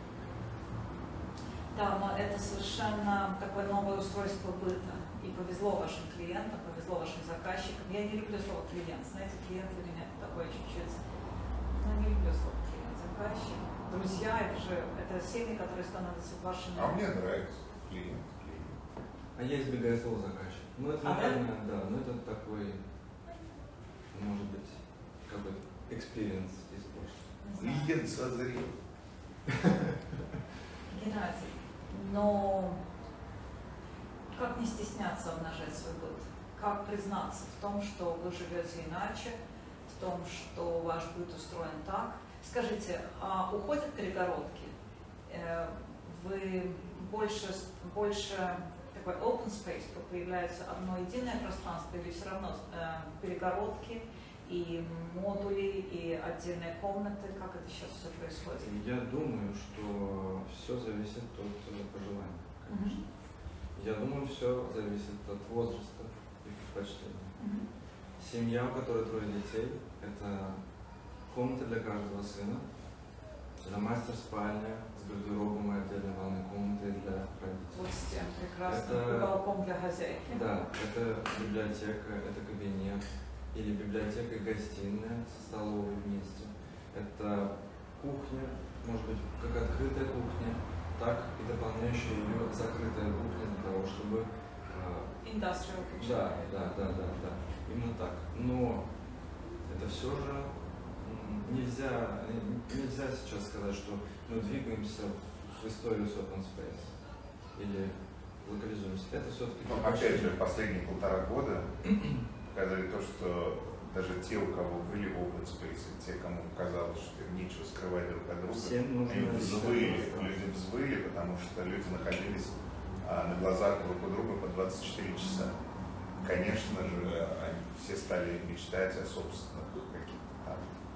Speaker 1: Да, но это совершенно такое новое устройство быта. И повезло вашим клиентам, повезло вашим заказчикам. Я не люблю слово клиент. Знаете, клиент для меня это такое чуть-чуть... Ну, не люблю слово клиент. Заказчик, друзья, это же это семьи, которые становятся вашими...
Speaker 3: А мне нравится клиент. клиент.
Speaker 2: А я избегаю слова заказчик. Ну, это,
Speaker 1: а
Speaker 2: наверное, да? да, ну это такой, может быть, какой-то experience из прошлого.
Speaker 3: Клиент созрел.
Speaker 1: Геннадий, но как не стесняться обнажать свой быт? Как признаться в том, что вы живете иначе, в том, что ваш быт устроен так? Скажите, а уходят перегородки? Вы больше, больше такой open space, появляется одно единое пространство, или все равно перегородки и модули, и отдельные комнаты? Как это сейчас все происходит?
Speaker 2: Я думаю, что все зависит от пожеланий, конечно.
Speaker 1: Mm-hmm.
Speaker 2: Я думаю, все зависит от возраста и и предпочтения.
Speaker 1: Мгм.
Speaker 2: Семья, у которой трое детей, это комната для каждого сына, это мастер-спальня с гардеробом и отдельной ванной комнатой для родителей.
Speaker 1: Вот с тем прекрасным
Speaker 2: Это-
Speaker 1: уголком для хозяйки.
Speaker 2: Да, это библиотека, это кабинет, или библиотека и гостиная со столовой вместе. Это кухня, может быть, как открытая кухня, так и дополняющая ее закрытая кухня для того, чтобы... э,
Speaker 1: Industrial kitchen.
Speaker 2: Да, да, да, да, да, именно так. Но это все же м, нельзя, нельзя сейчас сказать, что мы двигаемся в историю с open space или локализуемся. Это все-таки...
Speaker 3: Ну, опять же, последние полтора года показали то, что даже те, у кого были open space, те, кому казалось, что им нечего скрывать друг от друга,
Speaker 2: Всем нужно
Speaker 3: они взвыли,
Speaker 2: считать.
Speaker 3: люди взвыли, потому что люди находились а, на глазах друг у друга по двадцать четыре часа. Конечно же, они все стали мечтать о собственных каких-то там,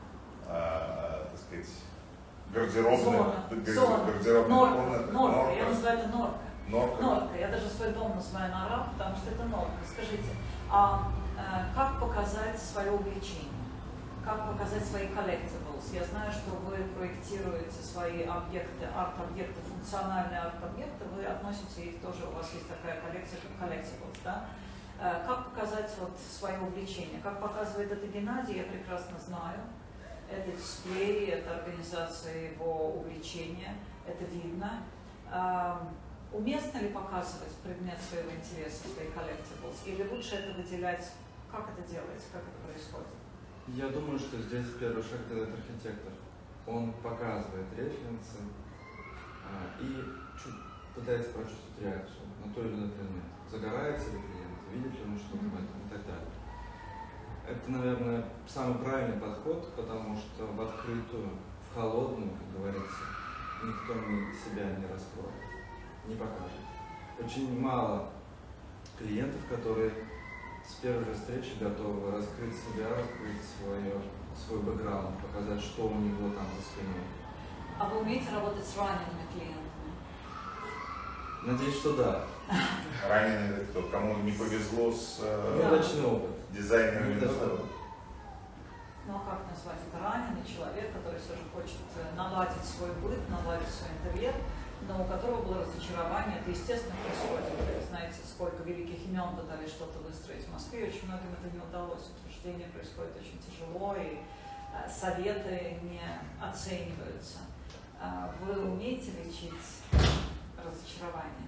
Speaker 3: а, так сказать, гардеробных,
Speaker 1: Зона,
Speaker 3: гар-
Speaker 1: зона,
Speaker 3: гардеробных
Speaker 1: норка,
Speaker 3: комнатах,
Speaker 1: норка, я
Speaker 3: норках.
Speaker 1: называю это норка.
Speaker 3: Норка.
Speaker 1: Норка, я даже свой дом называю нора, потому что это норка. Скажите, а э, как показать свое увлечение? Как показать свои collectibles? Я знаю, что вы проектируете свои объекты, арт-объекты, функциональные арт-объекты, вы относите их тоже, у вас есть такая коллекция, как collectibles, да? Э, Как показать вот свое увлечение? Как показывает это Геннадий, я прекрасно знаю. Это дисплей, это организация его увлечения, это видно. Эм, Уместно ли показывать предмет своего интереса, свои collectibles, или лучше это выделять? Как это делается, как это происходит?
Speaker 2: Я думаю, что здесь первый шаг делает архитектор. Он показывает референсы а, и чуть пытается прочувствовать реакцию на то или иной предмет. Загорается ли клиент, видит ли он что-то в этом и так далее. Это, наверное, самый правильный подход, потому что в открытую, в холодную, как говорится, никто ни себя не раскроет, не покажет. Очень мало клиентов, которые с первой же встречи готовы раскрыть себя, раскрыть свое, свой бэкграунд, показать, что у него там за спиной.
Speaker 1: А вы умеете работать с ранеными клиентами?
Speaker 2: Надеюсь, что да.
Speaker 3: Раненый это кто? Кому не повезло с э,
Speaker 1: Да.
Speaker 2: Неудачный опыт.
Speaker 3: дизайнерами?
Speaker 2: Неудачный
Speaker 3: Ну,
Speaker 2: опыт.
Speaker 1: Ну а как назвать это? Раненый человек, который все же хочет э, наладить свой быт, наладить свой интерьер, но у которого было разочарование. Это естественно происходит. Вы знаете, сколько великих имен пытались что-то выстроить в Москве, очень многим это не удалось. Утверждение происходит очень тяжело, и э, советы не оцениваются. А вы умеете лечить разочарование?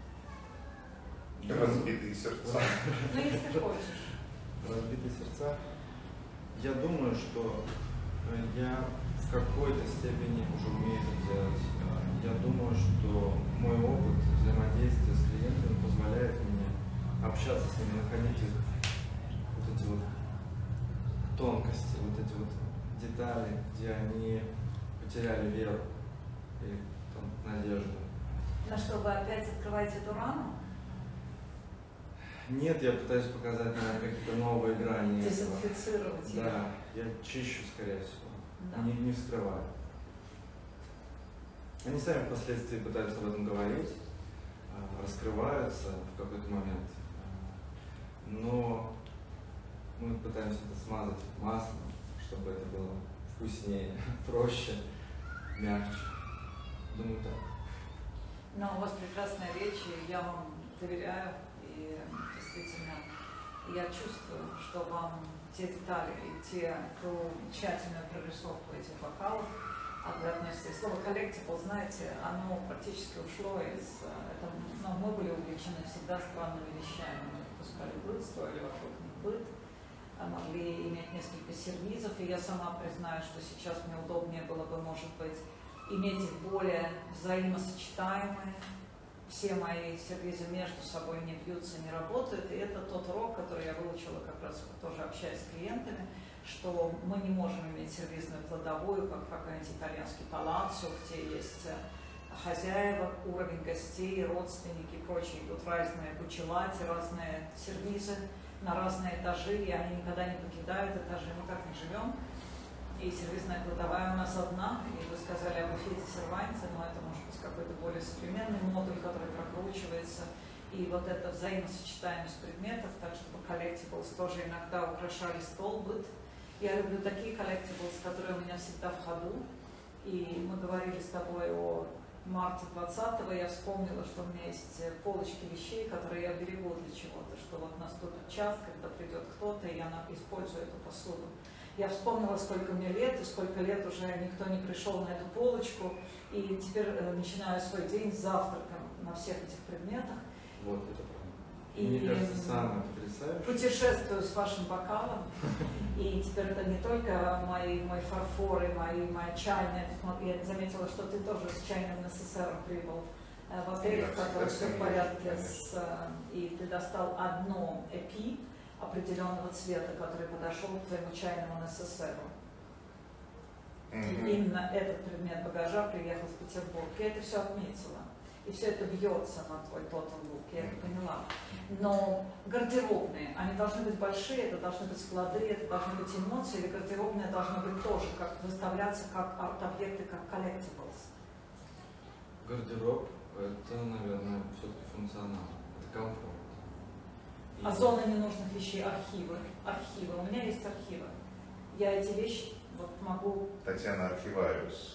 Speaker 3: разбитые сердца.
Speaker 1: Ну, если хочешь.
Speaker 2: Разбитые сердца. Я думаю, что э, я в какой-то степени уже умею это делать. Э, Я думаю, что мой опыт взаимодействия с клиентами позволяет мне общаться с ними, находить их вот эти вот тонкости, вот эти вот детали, где они потеряли веру или там, надежду.
Speaker 1: На что вы опять открываете эту рану?
Speaker 2: Нет, я пытаюсь показать, наверное, какие-то новые грани этого.
Speaker 1: Дезинфицировать ее?
Speaker 2: Да, я чищу, скорее всего,
Speaker 1: Да.
Speaker 2: не, не вскрываю. Они сами впоследствии пытаются об этом говорить, а, раскрываются в какой-то момент, а, но мы пытаемся это смазать маслом, чтобы это было вкуснее, проще, мягче. Думаю, так.
Speaker 1: Но у вас прекрасная речь, и я вам доверяю, и действительно я чувствую, что вам те детали и те, ту тщательную прорисовку этих вокалов, а вы относитесь. Слово коллективал, знаете, оно практически ушло из... Это, ну, мы были увлечены всегда странными вещами. Мы выпускали быт, строили вокруг них быт, могли иметь несколько сервизов, и я сама признаю, что сейчас мне удобнее было бы, может быть, иметь их более взаимосочетаемые. Все мои сервизы между собой не бьются, не работают, и это тот урок, который я выучила как раз тоже общаясь с клиентами, что мы не можем иметь сервизную кладовую, как какой-нибудь итальянский палаццо, где есть хозяева, уровень гостей, родственники и прочее, идут разные бучелати, разные сервизы на разные этажи, и они никогда не покидают этажи, мы так не живем. И сервисная кладовая у нас одна, и вы сказали об буфете серванте, но это может быть какой-то более современный модуль, который прокручивается. И вот эта взаимосочетаемость предметов, так чтобы collectibles тоже иногда украшали стол, быт. Я люблю такие collectibles, которые у меня всегда в ходу. И мы говорили с тобой о марте двадцатого, я вспомнила, что у меня есть полочки вещей, которые я берегу для чего-то, что вот наступит час, когда придет кто-то, и я использую эту посуду. Я вспомнила, сколько мне лет, и сколько лет уже никто не пришел на эту полочку, и теперь э, начинаю свой день с завтраком на всех этих предметах.
Speaker 2: Вот, это правда.
Speaker 1: И
Speaker 2: мне кажется, самое потрясающее.
Speaker 1: Путешествую с вашим бокалом, и теперь это не только мои, мои фарфоры, мои, моя чайная. Я заметила, что ты тоже с чайным НССР прибыл в отель, в котором все в порядке, с, и ты достал одно эпи определенного цвета, который подошел к твоему чайному НССР. Mm-hmm. И именно этот предмет багажа приехал в Петербург. Я это все отметила. И все это бьется на твой total look, я это поняла. Но гардеробные, они должны быть большие, это должны быть склады, это должны быть эмоции, или гардеробные должны быть тоже, как выставляться как арт-объекты, как collectibles.
Speaker 2: Гардероб – это, наверное, все-таки функционал, это комфорт. И...
Speaker 1: А зона ненужных вещей, архивы, архивы. У меня есть архивы. Я эти вещи вот могу…
Speaker 3: Татьяна Архивариус.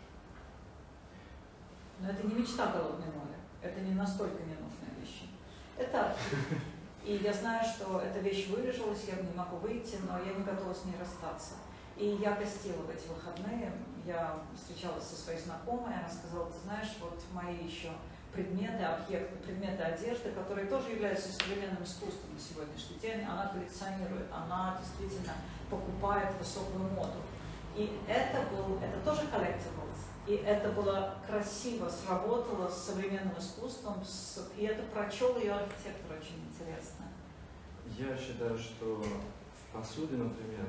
Speaker 1: Но это не мечта голодной моли, это не настолько ненужные вещи. Это архив. И я знаю, что эта вещь вылежалась, я не могу выйти, но я не готова с ней расстаться. И я гостила в эти выходные, я встречалась со своей знакомой, она сказала, ты знаешь, вот мои еще предметы, объекты, предметы одежды, которые тоже являются современным искусством на сегодняшний день, она коллекционирует, она действительно покупает высокую моду. И это был, это тоже collectibles. И это было красиво, сработало с современным искусством, с, и это прочел ее архитектор очень интересно.
Speaker 2: Я считаю, что в посуде, например,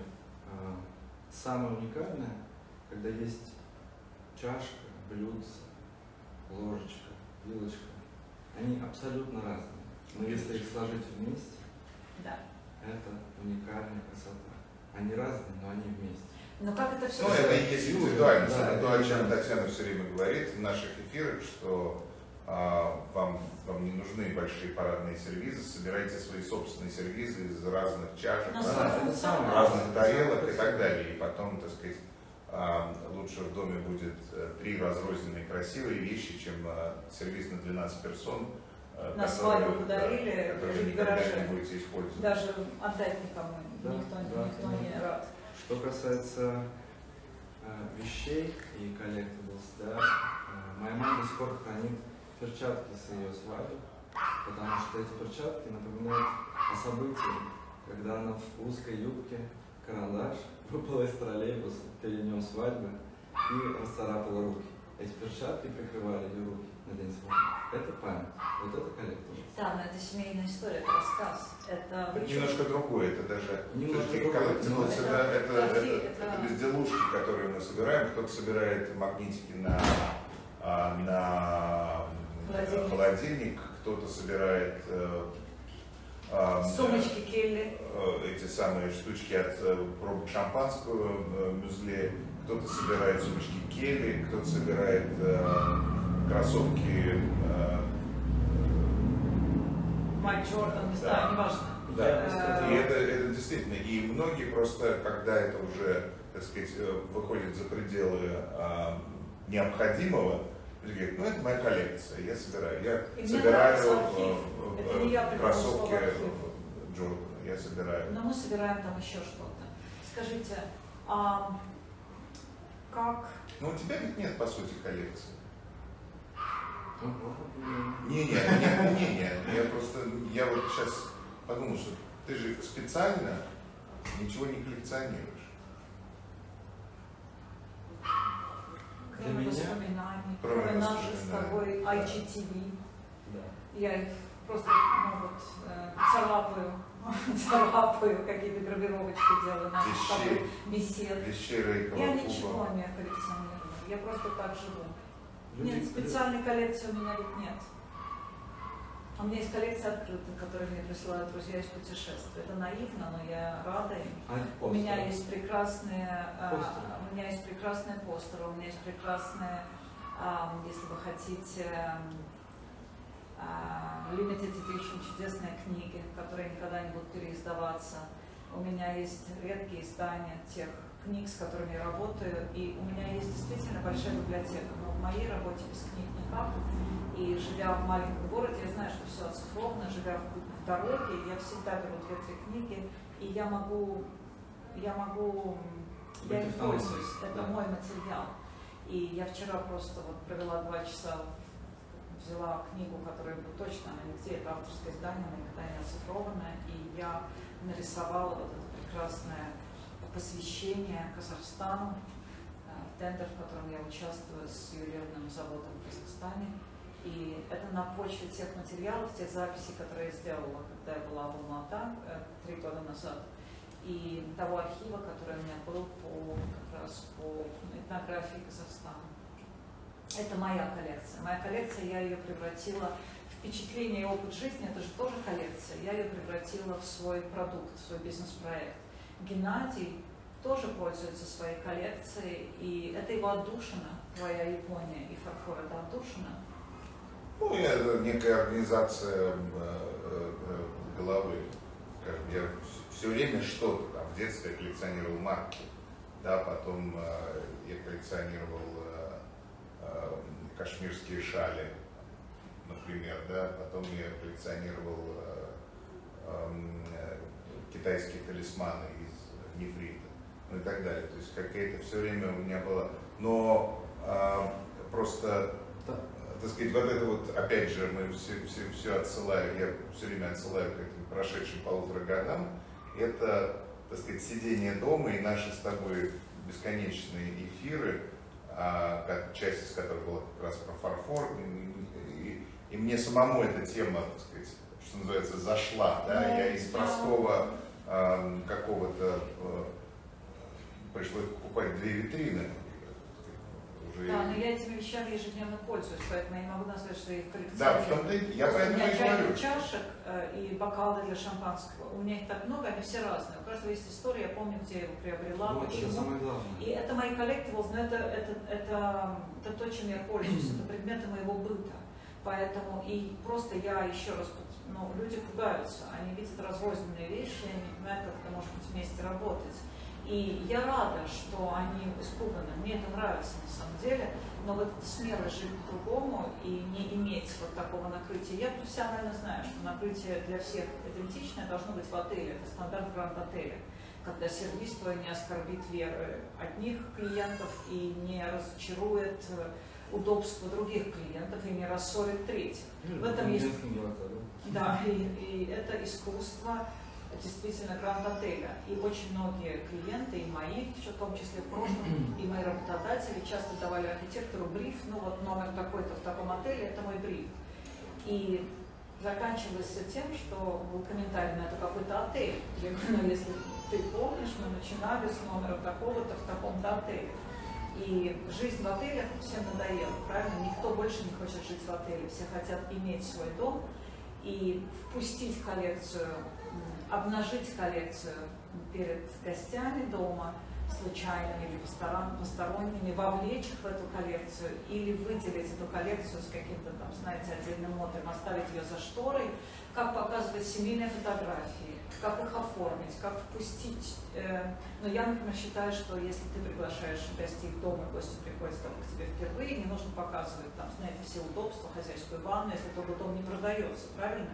Speaker 2: самое уникальное, когда есть чашка, блюдце, ложечка, вилочка, они абсолютно разные. Но если их сложить вместе,
Speaker 1: да.
Speaker 2: это уникальная красота. Они разные, но они вместе.
Speaker 1: Но как это все?
Speaker 3: Ну, это и есть индивидуальность.
Speaker 2: Да,
Speaker 3: это то, о чем Татьяна все время говорит в наших эфирах, что а, вам, вам не нужны большие парадные сервизы, собирайте свои собственные сервизы из разных чашек,
Speaker 1: да,
Speaker 3: разных, разных тарелок и так далее. И потом, так сказать, а, лучше в доме будет три разрозненные красивые вещи, чем а, сервиз на двенадцать персон,
Speaker 1: на свадьбу подарили,
Speaker 3: да, который никогда не будете использовать.
Speaker 1: Даже отдать никому,
Speaker 2: да,
Speaker 1: никто,
Speaker 2: да,
Speaker 1: никто
Speaker 2: да.
Speaker 1: не рад.
Speaker 2: Что касается э, вещей и collectibles, да, э, моя мама до сих пор хранит перчатки с ее свадьбы, потому что эти перчатки напоминают о событии, когда она в узкой юбке, карандаш, выпала из троллейбуса перед днем свадьбы и расцарапала руки. Эти перчатки прикрывали ее руки на день свадьбы. Это память, вот это collectibles.
Speaker 1: Да, но это семейная история, это рассказ. Это
Speaker 3: Это немножко другое, это даже
Speaker 2: немножко
Speaker 3: collectibles, это, это, это, это,
Speaker 1: это,
Speaker 3: это безделушки, которые мы собираем. Кто-то собирает магнитики на, на
Speaker 1: холодильник,
Speaker 3: холодильник, кто-то собирает э,
Speaker 1: сумочки Келли,
Speaker 3: э, эти самые штучки от э, пробок шампанского, э, мюзле, кто-то собирает сумочки Келли, кто-то собирает э, кроссовки э,
Speaker 1: Майк Джордан, не
Speaker 3: да.
Speaker 1: знаю, неважно.
Speaker 3: Да, и это, это действительно, и многие просто, когда это уже, так сказать, выходит за пределы а, необходимого, говорят, ну это моя коллекция, я собираю, я
Speaker 1: и
Speaker 3: собираю
Speaker 1: это не я
Speaker 3: кроссовки Джордана, я собираю.
Speaker 1: Но мы собираем там еще что-то. Скажите, а как…
Speaker 3: Ну у тебя ведь нет, по сути, коллекции.
Speaker 2: Mm-hmm.
Speaker 3: Не, не, не, не, не, я просто, я вот сейчас подумал, что ты же специально ничего не коллекционируешь.
Speaker 1: Кроме воспоминаний,
Speaker 3: кроме
Speaker 1: кроме наших с тобой ай джи ти ви,
Speaker 2: Да.
Speaker 1: я их просто ну, вот, э, царапаю, царапаю, какие-то гравировочки делаю, наших с тобой бесед.
Speaker 3: Вещей Рейкова
Speaker 1: Я
Speaker 3: Куба.
Speaker 1: ничего не коллекционирую, я просто так живу.
Speaker 2: Люди,
Speaker 1: Нет, специальной коллекции у меня ведь нет. У меня есть коллекция открытых, которые мне присылают друзья из путешествий. Это наивно, но я рада им.
Speaker 2: А,
Speaker 1: У меня есть прекрасные,
Speaker 2: постеры.
Speaker 1: а, у меня есть прекрасные постеры, у меня есть прекрасные, а, если вы хотите, Limited Edition, чудесные книги, которые никогда не будут переиздаваться. У меня есть редкие издания тех книг, с которыми я работаю, и у меня есть действительно большая библиотека, но в моей работе без книг никак. И живя в маленьком городе, я знаю, что все оцифровано, живя в дороге, я всегда беру две-три книги, и я могу, я могу, я им пользуюсь, это мой материал. И я вчера просто вот провела два часа, взяла книгу, которая ну, точно, она нигде, это авторское издание, она никогда не оцифрованная, и я нарисовала вот это прекрасное посвящение Казахстану, тендер, в котором я участвую с ювелирным заводом в Казахстане. И это на почве тех материалов, тех записей, которые я сделала, когда я была в Алматы три года назад, и того архива, который у меня был по, как раз по этнографии Казахстана. Это моя коллекция. Моя коллекция, я ее превратила, впечатление и опыт жизни, это же тоже коллекция, я ее превратила в свой продукт, в свой бизнес-проект. Геннадий тоже пользуется своей коллекцией, и это его отдушина, твоя Япония и фарфор, это отдушина.
Speaker 3: Ну, это некая организация головы. Скажем, я все время что-то, там, в детстве я коллекционировал марки, да, потом э, я коллекционировал э, э, кашмирские шали, например, да, потом я коллекционировал э, э, китайские талисманы из нефрита, ну и так далее. То есть какая-то все время у меня была, но э, просто, так сказать, вот это вот, опять же, мы все, все, все отсылаем, я все время отсылаю к этим прошедшим полутора годам, это, так сказать, сидение дома и наши с тобой бесконечные эфиры, а, как, часть из которых была как раз про фарфор, и, и, и мне самому эта тема, так сказать, что называется, зашла, да, я из простого э, какого-то э, пришлось покупать две витрины. Уже
Speaker 1: да, но я этими вещами ежедневно пользуюсь, поэтому я не могу назвать, что я их коллекционирую.
Speaker 3: Да, в том-то и я поэтому
Speaker 1: У меня
Speaker 3: и
Speaker 1: чайных
Speaker 3: говорю.
Speaker 1: чашек э, и бокалы для шампанского. У меня их так много, они все разные. У каждого есть история, я помню, где я его приобрела,
Speaker 2: Вот,
Speaker 1: почему.
Speaker 2: это самое главное.
Speaker 1: И это мои коллективы, но это, это, это, это то, чем я пользуюсь, это предметы моего быта. Поэтому и просто я еще раз, ну, люди пугаются, они видят разрозненные вещи, они не понимают, как это может быть вместе работать. И я рада, что они испуганы, мне это нравится на самом деле, но вот смело жить по-другому и не иметь вот такого накрытия. Я профессионально знаю, что накрытие для всех идентичное должно быть в отеле, это стандарт гранд-отеля, когда сервис твой не оскорбит веры одних клиентов и не разочарует удобство других клиентов и не рассорит третьих. В этом есть... Да, и, и это искусство действительно гранд-отеля. И очень многие клиенты, и мои, в том числе в прошлом, и мои работодатели часто давали архитектору бриф, ну вот номер такой-то в таком отеле, это мой бриф. И заканчивалось все тем, что был комментарий на это какой-то отель. Я говорю, ну если ты помнишь, мы начинали с номера такого-то в таком-то отеле. И жизнь в отелях всем надоела, правильно? Никто больше не хочет жить в отеле, все хотят иметь свой дом и впустить коллекцию, обнажить коллекцию перед гостями дома, случайными или посторонними, вовлечь их в эту коллекцию или выделить эту коллекцию с каким-то там, знаете, отдельным модулем, оставить ее за шторой, как показывать семейные фотографии, как их оформить, как впустить. Но я, например, считаю, что если ты приглашаешь гостей в дом, и гости приходят к тебе впервые, не нужно показывать там, знаете, все удобства, хозяйскую ванну, если только дом не продается, правильно?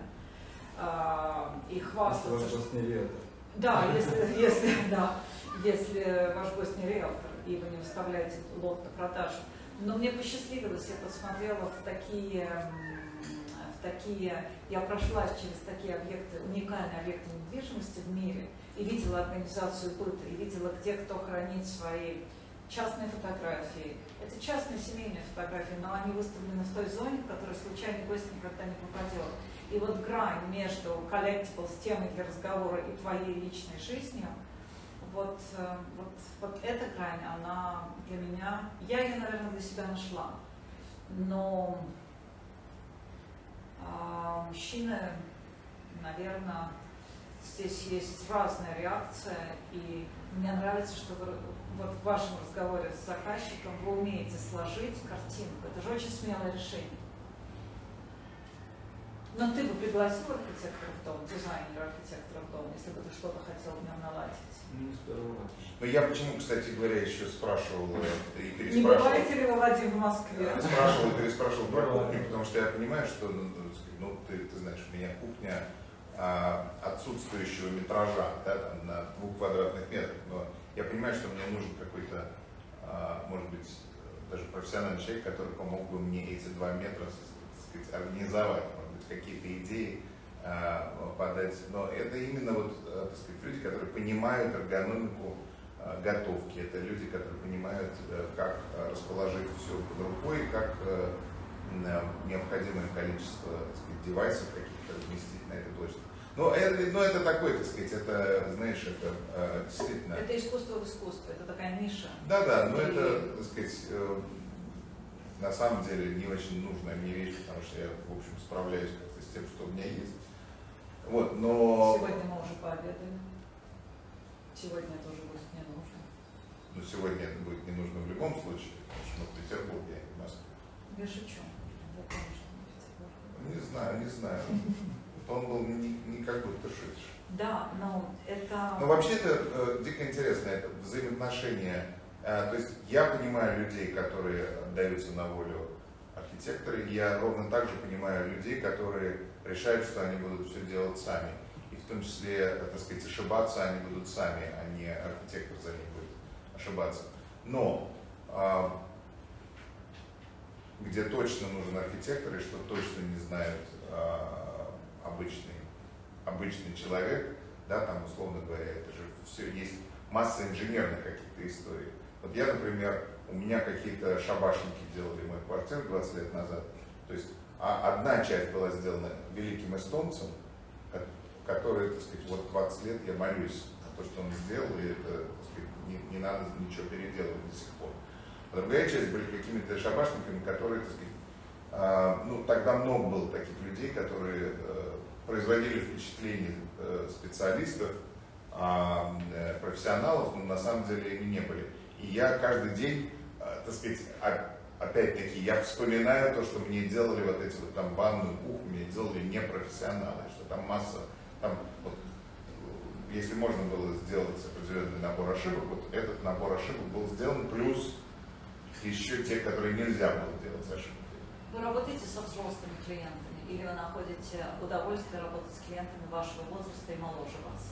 Speaker 1: И хвастаться.
Speaker 2: Если ваш гость не риэлтор.
Speaker 1: Да, если, если, да, если ваш гость не риэлтор, и вы не выставляете лот на продажу. Но мне посчастливилось, я посмотрела в такие, в такие, я прошлась через такие объекты, уникальные объекты недвижимости в мире, и видела организацию быта, и видела, где кто хранит свои частные фотографии. Это частные семейные фотографии, но они выставлены в той зоне, в которой случайный гость никогда не попадет. И вот грань между collectibles, темой для разговора и твоей личной жизнью, вот, вот, вот эта грань, она для меня, я ее, наверное, для себя нашла. Но а, мужчины, наверное, здесь есть разная реакция, и мне нравится, что вы, вот в вашем разговоре с заказчиком вы умеете сложить картинку. Это же очень смелое решение. Но ты бы пригласил архитектора в дом, дизайнера архитектора в дом, если бы ты что-то хотел в нем наладить?
Speaker 2: Ну, здорово.
Speaker 3: Ну, я почему, кстати говоря, еще спрашивал и переспрашивал.
Speaker 1: Не бываете ли вы, Вадим, в Москве?
Speaker 3: Спрашивал и переспрашивал про кухню, потому что я понимаю, что, ну, ну ты, ты знаешь, у меня кухня а, отсутствующего метража, да, там, на двух квадратных метрах, но я понимаю, что мне нужен какой-то, а, может быть, даже профессиональный человек, который помог бы мне эти два метра, так сказать, организовать, может быть, какие-то идеи а, подать. Но это именно вот, так сказать, люди, которые понимают эргономику а, готовки. Это люди, которые понимают, а, как расположить все под рукой, как а, необходимое количество, так сказать, девайсов каких-то разместить на этой площади. Но это, ну, это такой, так сказать, это, знаешь, это э, действительно...
Speaker 1: Это искусство в искусстве, это такая ниша.
Speaker 3: Да-да, но и... это, так сказать, э, на самом деле не очень нужная мне вещь, потому что я, в общем, справляюсь как-то с тем, что у меня есть. Вот, но...
Speaker 1: Сегодня мы уже пообедали. Сегодня это уже будет не нужно.
Speaker 3: Ну, сегодня это будет не нужно в любом случае, потому что мы в Петербурге, а не в Москве.
Speaker 1: Я шучу. Я, конечно, в Петербурге.
Speaker 3: Не знаю, не знаю. Он был не, не как будто шутишь.
Speaker 1: Да, но это...
Speaker 3: Ну, вообще это э, дико интересно, это взаимоотношения. Э, то есть я понимаю людей, которые отдаются на волю архитекторы, и я ровно так же понимаю людей, которые решают, что они будут все делать сами. И в том числе, так сказать, ошибаться они будут сами, а не архитектор за них будет ошибаться. Но э, где точно нужен архитектор и что точно не знают э, обычный, обычный человек, да, там, условно говоря, это же все есть масса инженерных каких-то историй. Вот я, например, у меня какие-то шабашники делали мою квартиру двадцать лет назад, то есть а одна часть была сделана великим эстонцем, который, так сказать, вот двадцать лет я молюсь на то, что он сделал, и это, так сказать, не, не надо ничего переделывать до сих пор. А другая часть были какими-то шабашниками, которые, так сказать, а, ну, тогда много было таких людей, которые а, производили впечатление а, специалистов, а, профессионалов, но на самом деле ими не были. И я каждый день, а, так сказать, а, опять-таки, я вспоминаю то, что мне делали вот эти вот там ванную кухню, мне делали непрофессионалы, что там масса, там, вот, если можно было сделать определенный набор ошибок, вот этот набор ошибок был сделан, плюс еще те, которые нельзя было делать ошибки.
Speaker 1: Вы работаете со взрослыми клиентами или вы находите удовольствие работать с клиентами вашего возраста и моложе вас?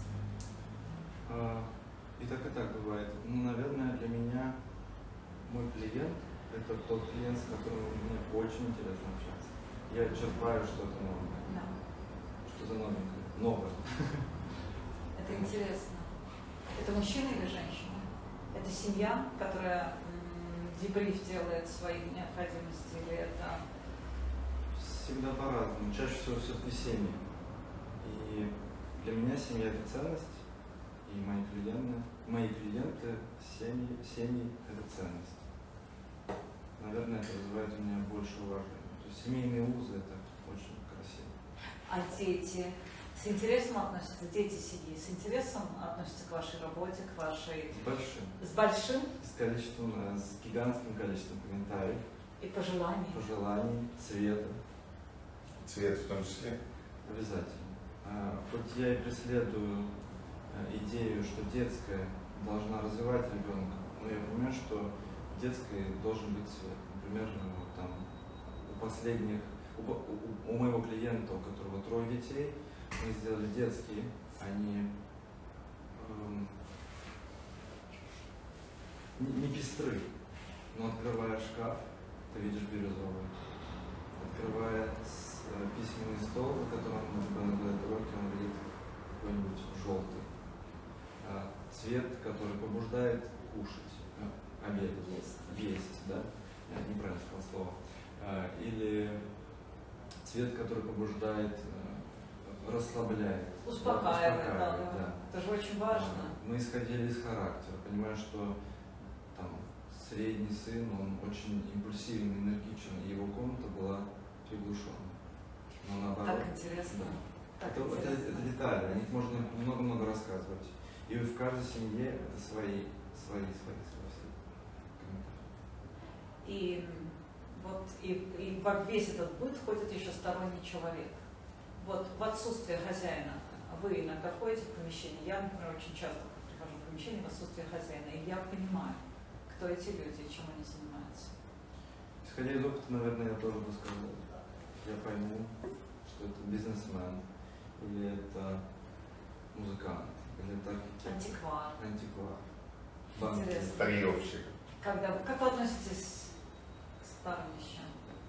Speaker 2: А, и так, и так бывает. Ну, наверное, для меня мой клиент – это тот клиент, с которым мне очень интересно общаться. Я черпаю что-то новое.
Speaker 1: Да.
Speaker 2: Что-то новенькое. Новое.
Speaker 1: Это интересно. Это мужчина или женщина? Это семья, которая дебриф делает свои необходимости, или это...
Speaker 2: Всегда по-разному. Чаще всего все-таки семьи. И для меня семья – это ценность, и мои клиенты, мои клиенты семьи, семьи – это ценность. Наверное, это вызывает у меня больше уважения. То есть семейные узы – это очень красиво.
Speaker 1: А дети с интересом относятся, дети семьи с интересом относятся к вашей работе, к вашей...
Speaker 2: С большим.
Speaker 1: С большим?
Speaker 2: С количеством, с гигантским количеством комментариев.
Speaker 1: И пожеланий.
Speaker 2: Пожеланий, цвета.
Speaker 3: Цвет в том числе?
Speaker 2: Обязательно. А, хоть я и преследую а, идею, что детская должна развивать ребенка, но я понимаю, что в детской должен быть цвет. Например, ну, там, у последних, у, у, у моего клиента, у которого трое детей, мы сделали детские, они эм, не, не пестры, но открывая шкаф, ты видишь бирюзовый. Открывая с, э, письменный стол, на котором ребенок дает уроки, он видит какой-нибудь желтый. А, цвет, который побуждает кушать, э, обедать,
Speaker 1: Есть.
Speaker 2: есть, да? Я неправильно сказал слово. А, или цвет, который побуждает, э, расслабляет.
Speaker 1: Успокаивает,
Speaker 2: успокаивает,
Speaker 1: да,
Speaker 2: да.
Speaker 1: да. Это же очень важно.
Speaker 2: Мы исходили из характера, понимая, что там средний сын, он очень импульсивный, энергичен, и его комната была приглушенной. Но наоборот.
Speaker 1: Так интересно.
Speaker 2: Да.
Speaker 1: Так
Speaker 2: это,
Speaker 1: интересно.
Speaker 2: это, это детали, о них можно много-много рассказывать. И в каждой семье это свои, свои, свои, свои, свои комментарии.
Speaker 1: И вот и, и во весь этот быт ходит еще сторонний человек. вот в отсутствие хозяина вы иногда входите в помещение, я, например, очень часто прихожу в помещение в отсутствие хозяина, и я понимаю, кто эти люди и чем они занимаются.
Speaker 2: Исходя из опыта, наверное, я тоже бы сказал. Я пойму, что это бизнесмен, или это музыкант, или это архитектор.
Speaker 1: Антиквар.
Speaker 2: Антиквар. Банкир.
Speaker 1: Интересно.
Speaker 3: Старьевщик.
Speaker 1: Когда, как вы относитесь к старым вещам?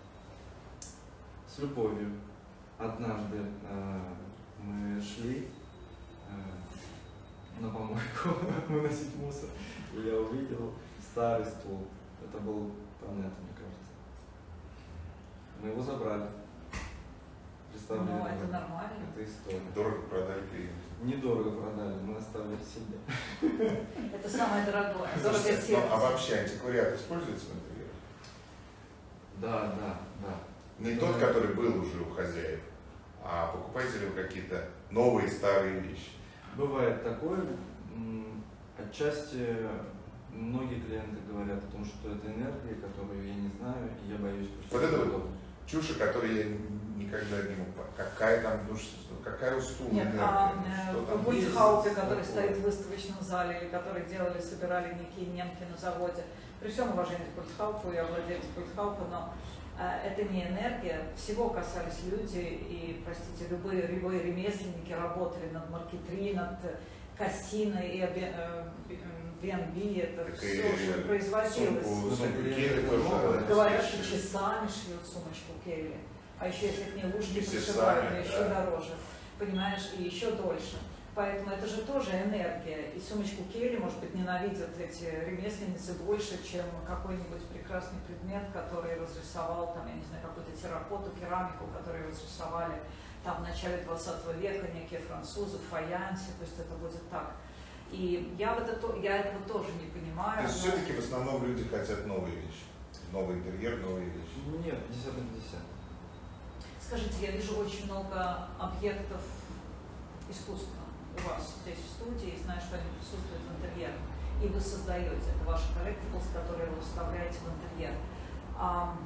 Speaker 2: С любовью. Однажды э, мы шли э, на помойку выносить мусор, и я увидел старый стул. Это был планета, мне кажется. Мы его забрали. Представляете?
Speaker 1: Ну, это нормально.
Speaker 2: Это история.
Speaker 3: Дорого продали клиенту.
Speaker 2: Недорого продали, мы оставили себе.
Speaker 1: Это самое дорогое.
Speaker 3: Слушайте,
Speaker 1: Дорого
Speaker 3: ну, а вообще антиквариат используется в интерьере?
Speaker 2: Да, да, да.
Speaker 3: Не тот, который был уже у хозяев, а покупаете ли вы какие-то новые старые вещи?
Speaker 2: Бывает такое. Отчасти многие клиенты говорят о том, что это энергия, которую я не знаю, и я боюсь.
Speaker 3: Вот это вот чушь, которую я никогда не мог понять. Какая там, ну, какая у стула
Speaker 1: Нет,
Speaker 3: энергия?
Speaker 1: а
Speaker 3: Что
Speaker 1: в
Speaker 3: там
Speaker 1: Бультхаусе,
Speaker 2: есть
Speaker 1: который
Speaker 2: такое?
Speaker 1: стоит в выставочном зале, или который делали, собирали некие немки на заводе, при всем уважении к Бультхаупу, я владелец Бультхаупа, но э, это не энергия, всего касались люди, и, простите, любые, любые ремесленники работали над маркетри, над Кассиной и би энд би, это
Speaker 3: Так
Speaker 1: все,
Speaker 3: и
Speaker 1: что производилось.
Speaker 3: Сумку,
Speaker 2: Ну,
Speaker 3: сумку
Speaker 2: это
Speaker 3: Керри
Speaker 2: это
Speaker 3: тоже,
Speaker 2: новое.
Speaker 3: да,
Speaker 1: Говорят, что
Speaker 3: настоящая.
Speaker 1: часами шьют сумочку Келли. А еще если к ней ушки
Speaker 3: Часы
Speaker 1: пришивают,
Speaker 3: сами,
Speaker 1: то еще
Speaker 3: да.
Speaker 1: дороже. Понимаешь, и еще дольше. Поэтому это же тоже энергия. И сумочку Келли, может быть, ненавидят эти ремесленницы больше, чем какой-нибудь прекрасный предмет, который разрисовал, там, я не знаю, какую-то терракоту, керамику, которую разрисовали там в начале двадцатого века некие французы в фаянсе. То есть это будет так. И я, в это, я этого тоже не понимаю.
Speaker 3: То есть
Speaker 1: но...
Speaker 3: все-таки в основном люди хотят новые вещи. Новый интерьер, новые вещи.
Speaker 2: Нет, пятьдесят на пятьдесят.
Speaker 1: Скажите, я вижу очень много объектов искусства у вас здесь в студии, и знаю, что они присутствуют в интерьере. И вы создаете, это ваши collectibles, которые вы вставляете в интерьер. А,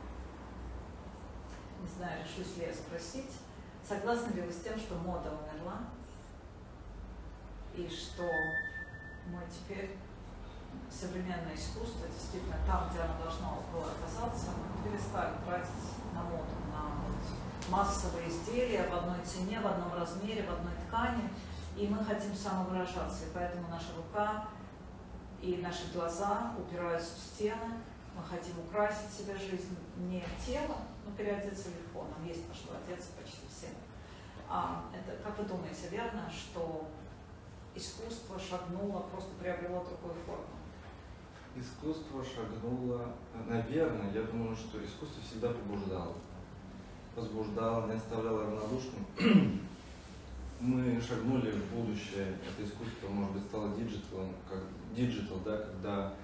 Speaker 1: не знаю, решусь ли я спросить, согласны ли вы с тем, что мода умерла? И что мы теперь, современное искусство, действительно, там, где оно должно было оказаться, мы перестали тратить на моду, на вот массовые изделия в одной цене, в одном размере, в одной ткани, и мы хотим самовыражаться, и поэтому наша рука и наши глаза упираются в стены, мы хотим украсить себе жизнь, не тело, но переодеться легко, нам есть во что одеться почти всем. А это, как вы думаете, верно, что искусство шагнуло, просто приобрело другую форму?
Speaker 2: Искусство шагнуло, наверное, я думаю, что искусство всегда побуждало. Возбуждало, не оставляло равнодушным. Мы шагнули в будущее, это искусство, может быть, стало диджиталом, как диджитал, да, когда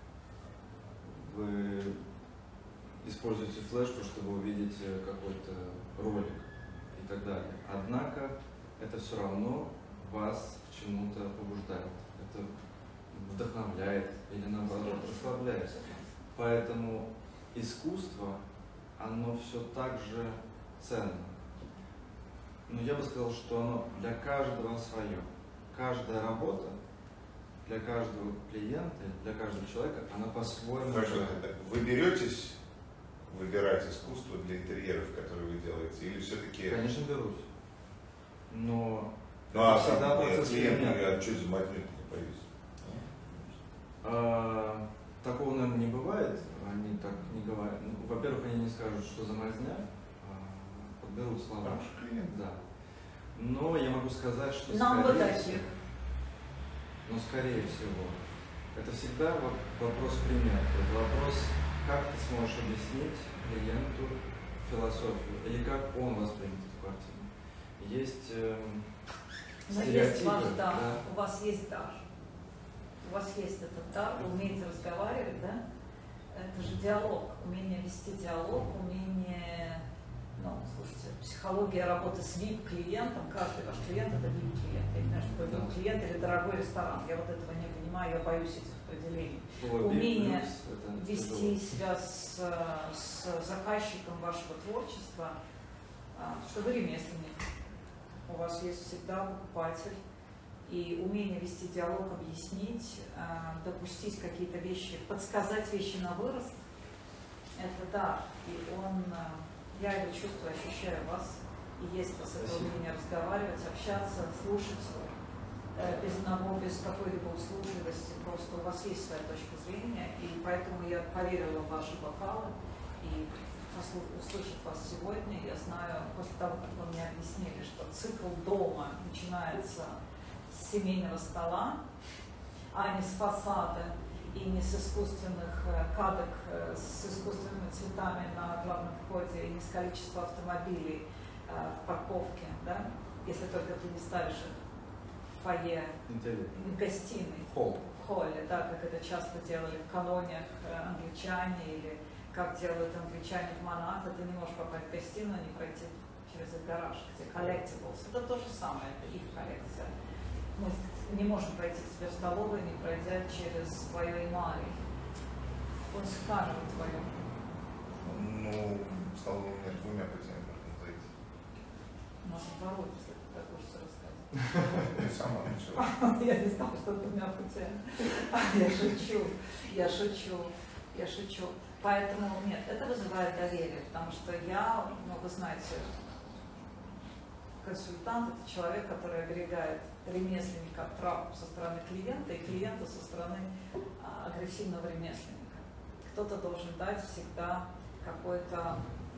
Speaker 2: вы используете флешку, чтобы увидеть какой-то ролик и так далее. Однако это все равно вас к чему-то побуждает, это вдохновляет или наоборот расслабляет. Поэтому искусство, оно все так же ценно. Но я бы сказал, что оно для каждого свое. Каждая работа для каждого клиента, для каждого человека, она по-своему.
Speaker 3: Хорошо, вы беретесь выбирать искусство для интерьеров, которые вы делаете, или все-таки...
Speaker 2: Конечно, берусь. Но
Speaker 3: Ну а
Speaker 2: всегда
Speaker 3: там
Speaker 2: процесс
Speaker 3: клиент,
Speaker 2: меняется.
Speaker 3: а что за магнит не повесить?
Speaker 2: А, такого, наверное, не бывает. Они так не говорят. Ну, во-первых, они не скажут, что за мазня, а подберут слова.
Speaker 3: Ваш клиент.
Speaker 2: Да. Но я могу сказать, что
Speaker 1: Нам бы
Speaker 2: скорее
Speaker 1: таких.
Speaker 2: всего, но скорее всего, это всегда вопрос примера. Это вопрос, как ты сможешь объяснить клиенту философию, или как он воспримет эту картину. Есть э,
Speaker 1: Но
Speaker 2: стереотипы.
Speaker 1: есть ваш дар,
Speaker 2: Да.
Speaker 1: у вас есть дар. У вас есть этот дар, вы умеете разговаривать, да? Это же диалог, умение вести диалог, умение, ну, слушайте, психология работы с ви ай пи-клиентом, каждый ваш клиент это ви ай пи-клиент. Я не знаю, что такое ви ай пи-клиент или дорогой ресторан, я вот этого не понимаю, я боюсь этих определений.
Speaker 2: Слово
Speaker 1: Умение
Speaker 2: «би-плюс» — это
Speaker 1: вести
Speaker 2: тяжело.
Speaker 1: себя с, с заказчиком вашего творчества, что вы ремесленник, у вас есть всегда покупатель, и умение вести диалог, объяснить, допустить какие-то вещи, подсказать вещи на вырост, это да, и он, я его чувствую, ощущаю вас, и есть у вас это умение разговаривать, общаться, слушать, без одного, без какой-либо услужливости, просто у вас есть своя точка зрения, и поэтому я поверила в ваши вокалы, и услышав вас сегодня, я знаю, после того, как вы мне объяснили, что цикл дома начинается с семейного стола, а не с фасада и не с искусственных кадок, с искусственными цветами на главном входе, и не с количества автомобилей в парковке, да? Если только ты не ставишь их в фойе, в гостиной,
Speaker 2: Холл.
Speaker 1: в холле, да, как это часто делали в колониях англичане, или как делают англичане в Монако, ты не можешь попасть в гостиную, не пройти через их гараж, где collectibles. Это то же самое, это их коллекция. Мы не можем пройти к тебе в столовую, не пройдя через твое имари. Он скажет твое.
Speaker 3: Ну, в столовую у меня двумя путями можно зайти.
Speaker 1: Может, ворот, если ты так хочешь рассказать.
Speaker 3: Ты сама начала.
Speaker 1: Я не знала, что двумя путями. Я шучу, я шучу, я шучу. Поэтому, нет, это вызывает доверие, потому что я, ну, вы знаете, консультант – это человек, который оберегает ремесленника от травм со стороны клиента и клиента со стороны а, агрессивного ремесленника. Кто-то должен дать всегда какой-то,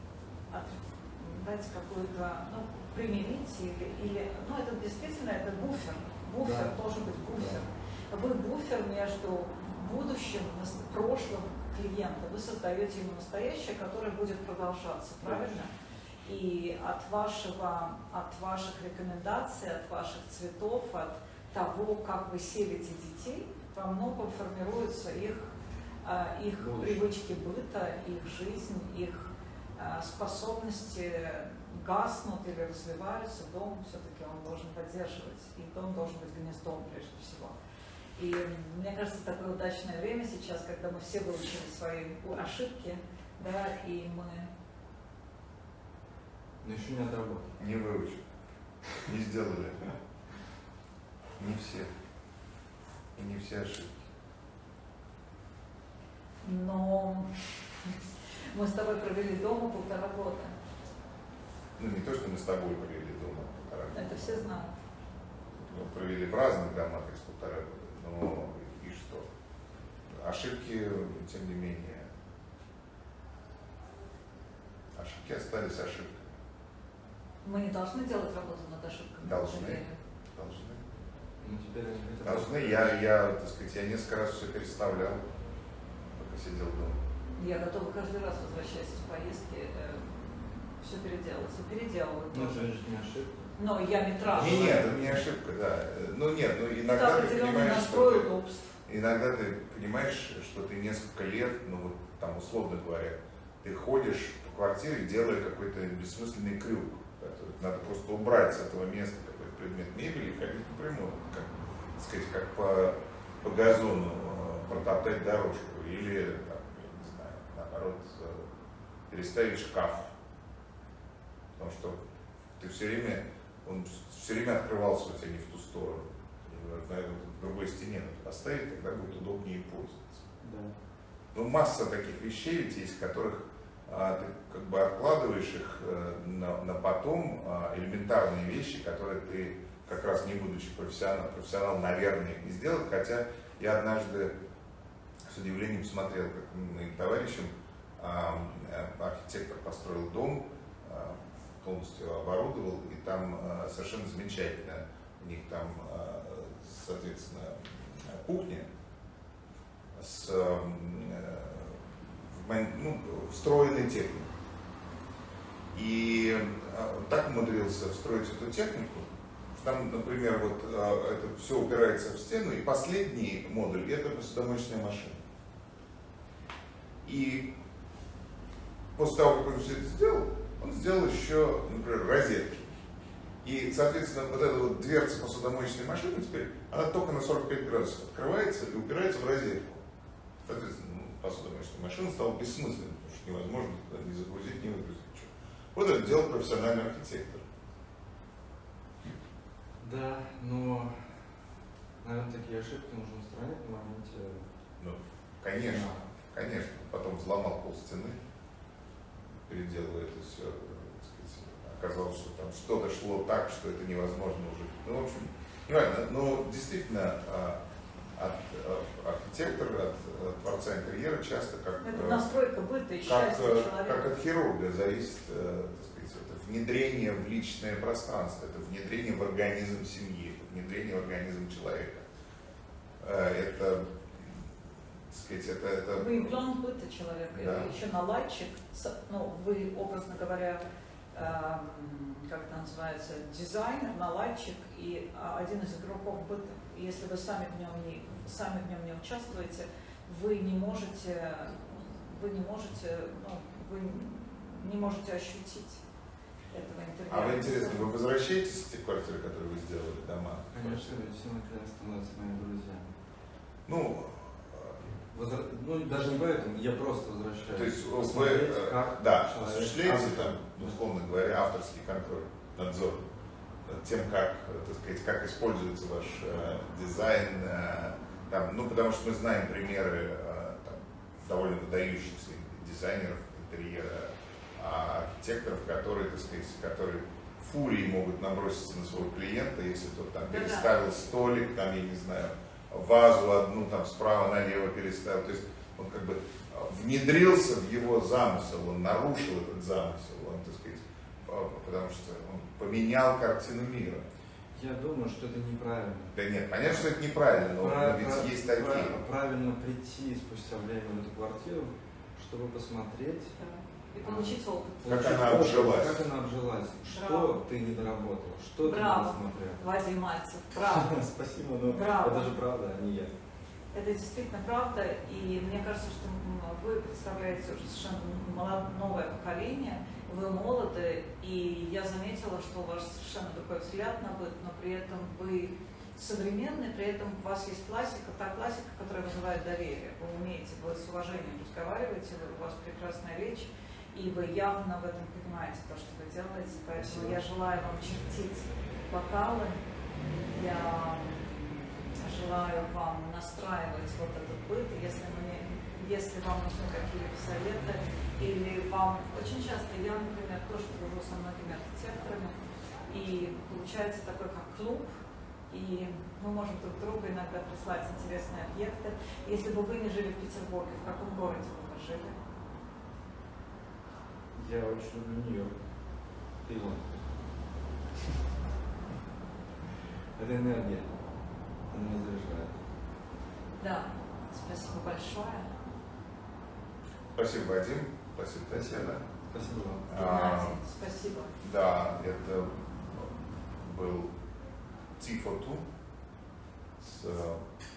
Speaker 1: дать какую-то, ну, примирить или, или, ну, это действительно, это буфер, буфер, да. Должен быть буфер. Да. Вы буфер между будущим, прошлым клиента, вы создаете ему настоящее, которое будет продолжаться, правильно? И от, вашего, от ваших рекомендаций, от ваших цветов, от того, как вы селите детей, во многом формируются их, их привычки быта, их жизнь, их способности гаснут или развиваются. Дом все-таки он должен поддерживать, и дом должен быть гнездом прежде всего. И мне кажется, такое удачное время сейчас, когда мы все выучили свои ошибки, да, и мы...
Speaker 2: Но еще не отработали.
Speaker 3: Не выучили, не сделали. Не все. И не все ошибки.
Speaker 1: Но мы с тобой провели дома полтора года.
Speaker 3: Ну, не то, что мы с тобой провели дома полтора года.
Speaker 1: Это все знают.
Speaker 3: Мы провели в разных домах из полтора года. Ну, и что? Ошибки, тем не менее, ошибки остались ошибками.
Speaker 1: Мы не должны делать работу над ошибками?
Speaker 3: Должны. Должны.
Speaker 2: Ну, теперь
Speaker 3: должны. Я, я, так сказать, я несколько раз все переставлял, пока сидел дома.
Speaker 1: Я готова каждый раз, возвращаясь из поездки, э, все переделать. И переделываю.
Speaker 2: Ну, это же не ошибка.
Speaker 1: Но я метраж.
Speaker 3: Не, нет, это не ошибка, да. Ну нет, ну иногда
Speaker 1: это
Speaker 3: ты понимаешь,
Speaker 1: что ты,
Speaker 3: удобств. Иногда ты понимаешь, что ты несколько лет, ну вот там условно говоря, ты ходишь по квартире, делая какой-то бессмысленный крюк, который надо просто убрать с этого места какой-то предмет мебели и ходить напрямую, как, так сказать, как по, по газону протоптать дорожку или, там, я не знаю, наоборот, переставить шкаф, потому что ты все время он все время открывался у тебя не в ту сторону. Наверное, в другой стене надо поставить, тогда будет удобнее пользоваться.
Speaker 2: Да.
Speaker 3: Ну, масса таких вещей ведь есть, которых а, ты как бы откладываешь их а, на, на потом, а, элементарные вещи, которые ты, как раз не будучи профессионалом, профессионал, наверное, их не сделать. Хотя я однажды с удивлением смотрел, как моим товарищам а, архитектор построил дом, а, полностью оборудовал, и там э, совершенно замечательно, у них там, э, соответственно, кухня с э, ну, встроенной техникой. И э, так умудрился встроить эту технику, там, например, вот э, это все упирается в стену, и последний модуль — это посудомоечная машина. И после того, как он все это сделал, он сделал еще, например, розетки. И, соответственно, вот эта вот дверца посудомоечной машины теперь, она только на сорок пять градусов открывается и упирается в розетку. Соответственно, ну, посудомоечная машина стала бессмысленной, потому что невозможно туда не загрузить, не выгрузить ничего. Вот это дело профессионального архитектора.
Speaker 2: Да, но, наверное, такие ошибки нужно устранять в моменте.
Speaker 3: Ну, конечно, конечно. Потом взломал пол стены, переделывая это все, так сказать, оказалось, что там что-то шло так, что это невозможно уже. Ну, в общем, неважно, но действительно от архитектора, от творца интерьера часто как,
Speaker 1: это настройка быта и
Speaker 3: как,
Speaker 1: счастья человека.
Speaker 3: Как от хирурга зависит, так сказать, это внедрение в личное пространство, это внедрение в организм семьи, это внедрение в организм человека. Это, так сказать, это... это...
Speaker 1: Вы имплант быта человека,
Speaker 3: Да.
Speaker 1: вы еще наладчик, ну, вы, образно говоря, эм, как это называется, дизайнер, наладчик и один из игроков быта. И если вы сами в нем не, сами в нем не участвуете, вы не можете, вы не можете, ну, вы не можете ощутить этого интерьера.
Speaker 3: А вы, интересно, вы возвращаетесь в те квартиры, которые вы сделали, дома?
Speaker 2: Конечно, ведь все наконец становятся моими друзьями.
Speaker 3: Ну,
Speaker 2: Возра... ну, даже не поэтому, я просто возвращаюсь.
Speaker 3: то есть вы,
Speaker 2: Посмотреть, как
Speaker 3: да,
Speaker 2: человек-
Speaker 3: осуществляете
Speaker 2: А,
Speaker 3: там, условно говоря, авторский контроль, надзор над тем, как, так сказать, как используется ваш э, дизайн, э, там, ну, потому что мы знаем примеры э, там, довольно выдающихся дизайнеров интерьера, а архитекторов, которые, так сказать, которые фурией могут наброситься на своего клиента, если тот там
Speaker 1: Да-да.
Speaker 3: переставил столик, там, я не знаю, вазу одну там справа налево переставил, то есть он как бы внедрился в его замысел, он нарушил этот замысел, он, так сказать, потому что он поменял картину мира.
Speaker 2: Я думаю, что это неправильно.
Speaker 3: Да нет, понятно, что это неправильно, но,
Speaker 2: Прав-
Speaker 3: но ведь
Speaker 2: прав-
Speaker 3: есть такие.
Speaker 2: прав- Правильно прийти спустя время в эту квартиру, чтобы посмотреть,
Speaker 1: И получить опыт.
Speaker 3: Как
Speaker 2: получить
Speaker 3: она
Speaker 2: опыт,
Speaker 3: обжилась.
Speaker 2: Как она обжилась,
Speaker 1: Браво.
Speaker 2: что ты не доработал, что
Speaker 1: Браво.
Speaker 2: ты не досмотрел.
Speaker 1: Вадим Мальцев, правда.
Speaker 2: Спасибо, но
Speaker 1: Браво.
Speaker 2: это же правда, а не я.
Speaker 1: Это действительно правда, и мне кажется, что вы представляете уже совершенно молод- новое поколение, вы молоды, и я заметила, что у вас совершенно другой взгляд на быт, но при этом вы современны, при этом у вас есть классика, та классика, которая вызывает доверие. Вы умеете, вы с уважением разговариваете, вы, у вас прекрасная речь, и вы явно в этом понимаете то, что вы делаете, поэтому
Speaker 2: Спасибо.
Speaker 1: я желаю вам чертить бокалы, я желаю вам настраивать вот этот быт, если, мне, если вам нужны какие-либо советы, или вам очень часто, я, например, тоже дружу со многими архитекторами, и получается такой как клуб, и мы можем друг другу иногда прислать интересные объекты. Если бы вы не жили в Петербурге, в каком городе бы вы жили?
Speaker 2: Я очень люблю Нью-Йорк. Ты вон. Это энергия. Она меня заряжает.
Speaker 1: Да, спасибо большое.
Speaker 3: Спасибо, Вадим, спасибо, Татьяна.
Speaker 2: Спасибо вам.
Speaker 3: А,
Speaker 1: Геннадий, спасибо.
Speaker 3: Да, это был ти фор ту с э,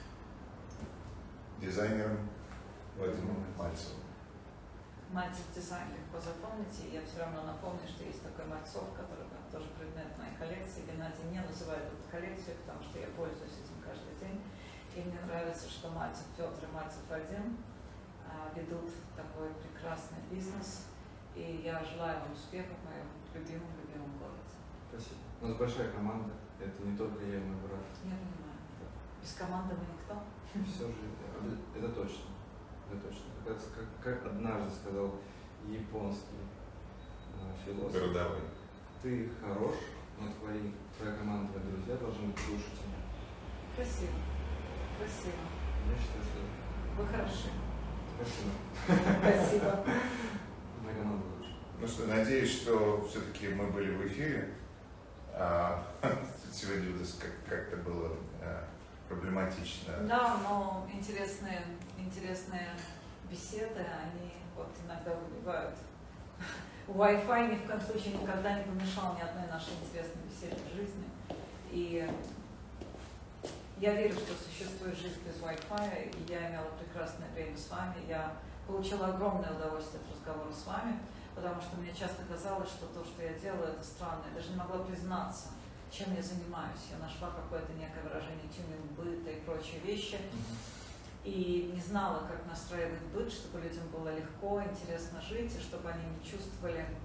Speaker 3: дизайнером Вадимом Мальцевым.
Speaker 1: Мальцев дизайн легко запомните. Я все равно напомню, что есть такой Мальцов, который там тоже предмет моей коллекции. Геннадий не называет эту коллекцию, потому что я пользуюсь этим каждый день. И мне нравится, что Мальцев Петр и Мальцев Вадим а, ведут такой прекрасный бизнес. И я желаю вам успеха в моем любимом-любимом городе.
Speaker 2: Спасибо. У нас большая команда. Это не только я и мой брат.
Speaker 1: Я понимаю. Без команды мы никто.
Speaker 2: Все же это, это точно. Это точно. Как, как, как однажды сказал японский э, философ.
Speaker 3: Городовой.
Speaker 2: Ты хорош, но твои, твоя команда, твои друзья должны быть лучше тебя.
Speaker 1: Красиво. Красиво.
Speaker 2: Я считаю, что
Speaker 1: Вы хороши.
Speaker 2: спасибо.
Speaker 1: Спасибо.
Speaker 2: Моя команда лучше.
Speaker 3: Ну что, надеюсь, что все-таки мы были в эфире. А, сегодня как- как-то было а, проблематично.
Speaker 1: Да, но интересные, интересные беседы, они вот иногда выбивают. Wi-Fi ни в коем случае никогда не помешал ни одной нашей интересной беседе в жизни. И я верю, что существует жизнь без Wi-Fi, и я имела прекрасное время с вами. Я получила огромное удовольствие от разговора с вами, потому что мне часто казалось, что то, что я делаю, это странно. Я даже не могла признаться, чем я занимаюсь. Я нашла какое-то некое выражение тюнинг быта и прочие вещи. И не знала, как настраивать быт, чтобы людям было легко, интересно жить, и чтобы они не чувствовали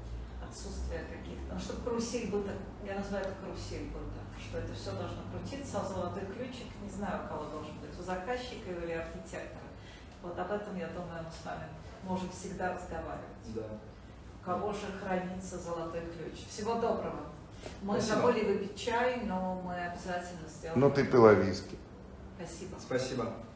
Speaker 1: отсутствие каких-то, ну, чтобы карусель быта, я называю это карусель быта, что это все должно крутиться, а золотой ключик, не знаю, у кого должен быть, у заказчика или архитектора. Вот об этом, я думаю, мы с вами можем всегда разговаривать.
Speaker 2: Да.
Speaker 1: У кого же хранится золотой ключ? Всего доброго. Мы
Speaker 2: Спасибо.
Speaker 1: забыли выпить чай, но мы обязательно сделаем.
Speaker 3: Ну ты пила виски.
Speaker 1: Спасибо.
Speaker 2: Спасибо.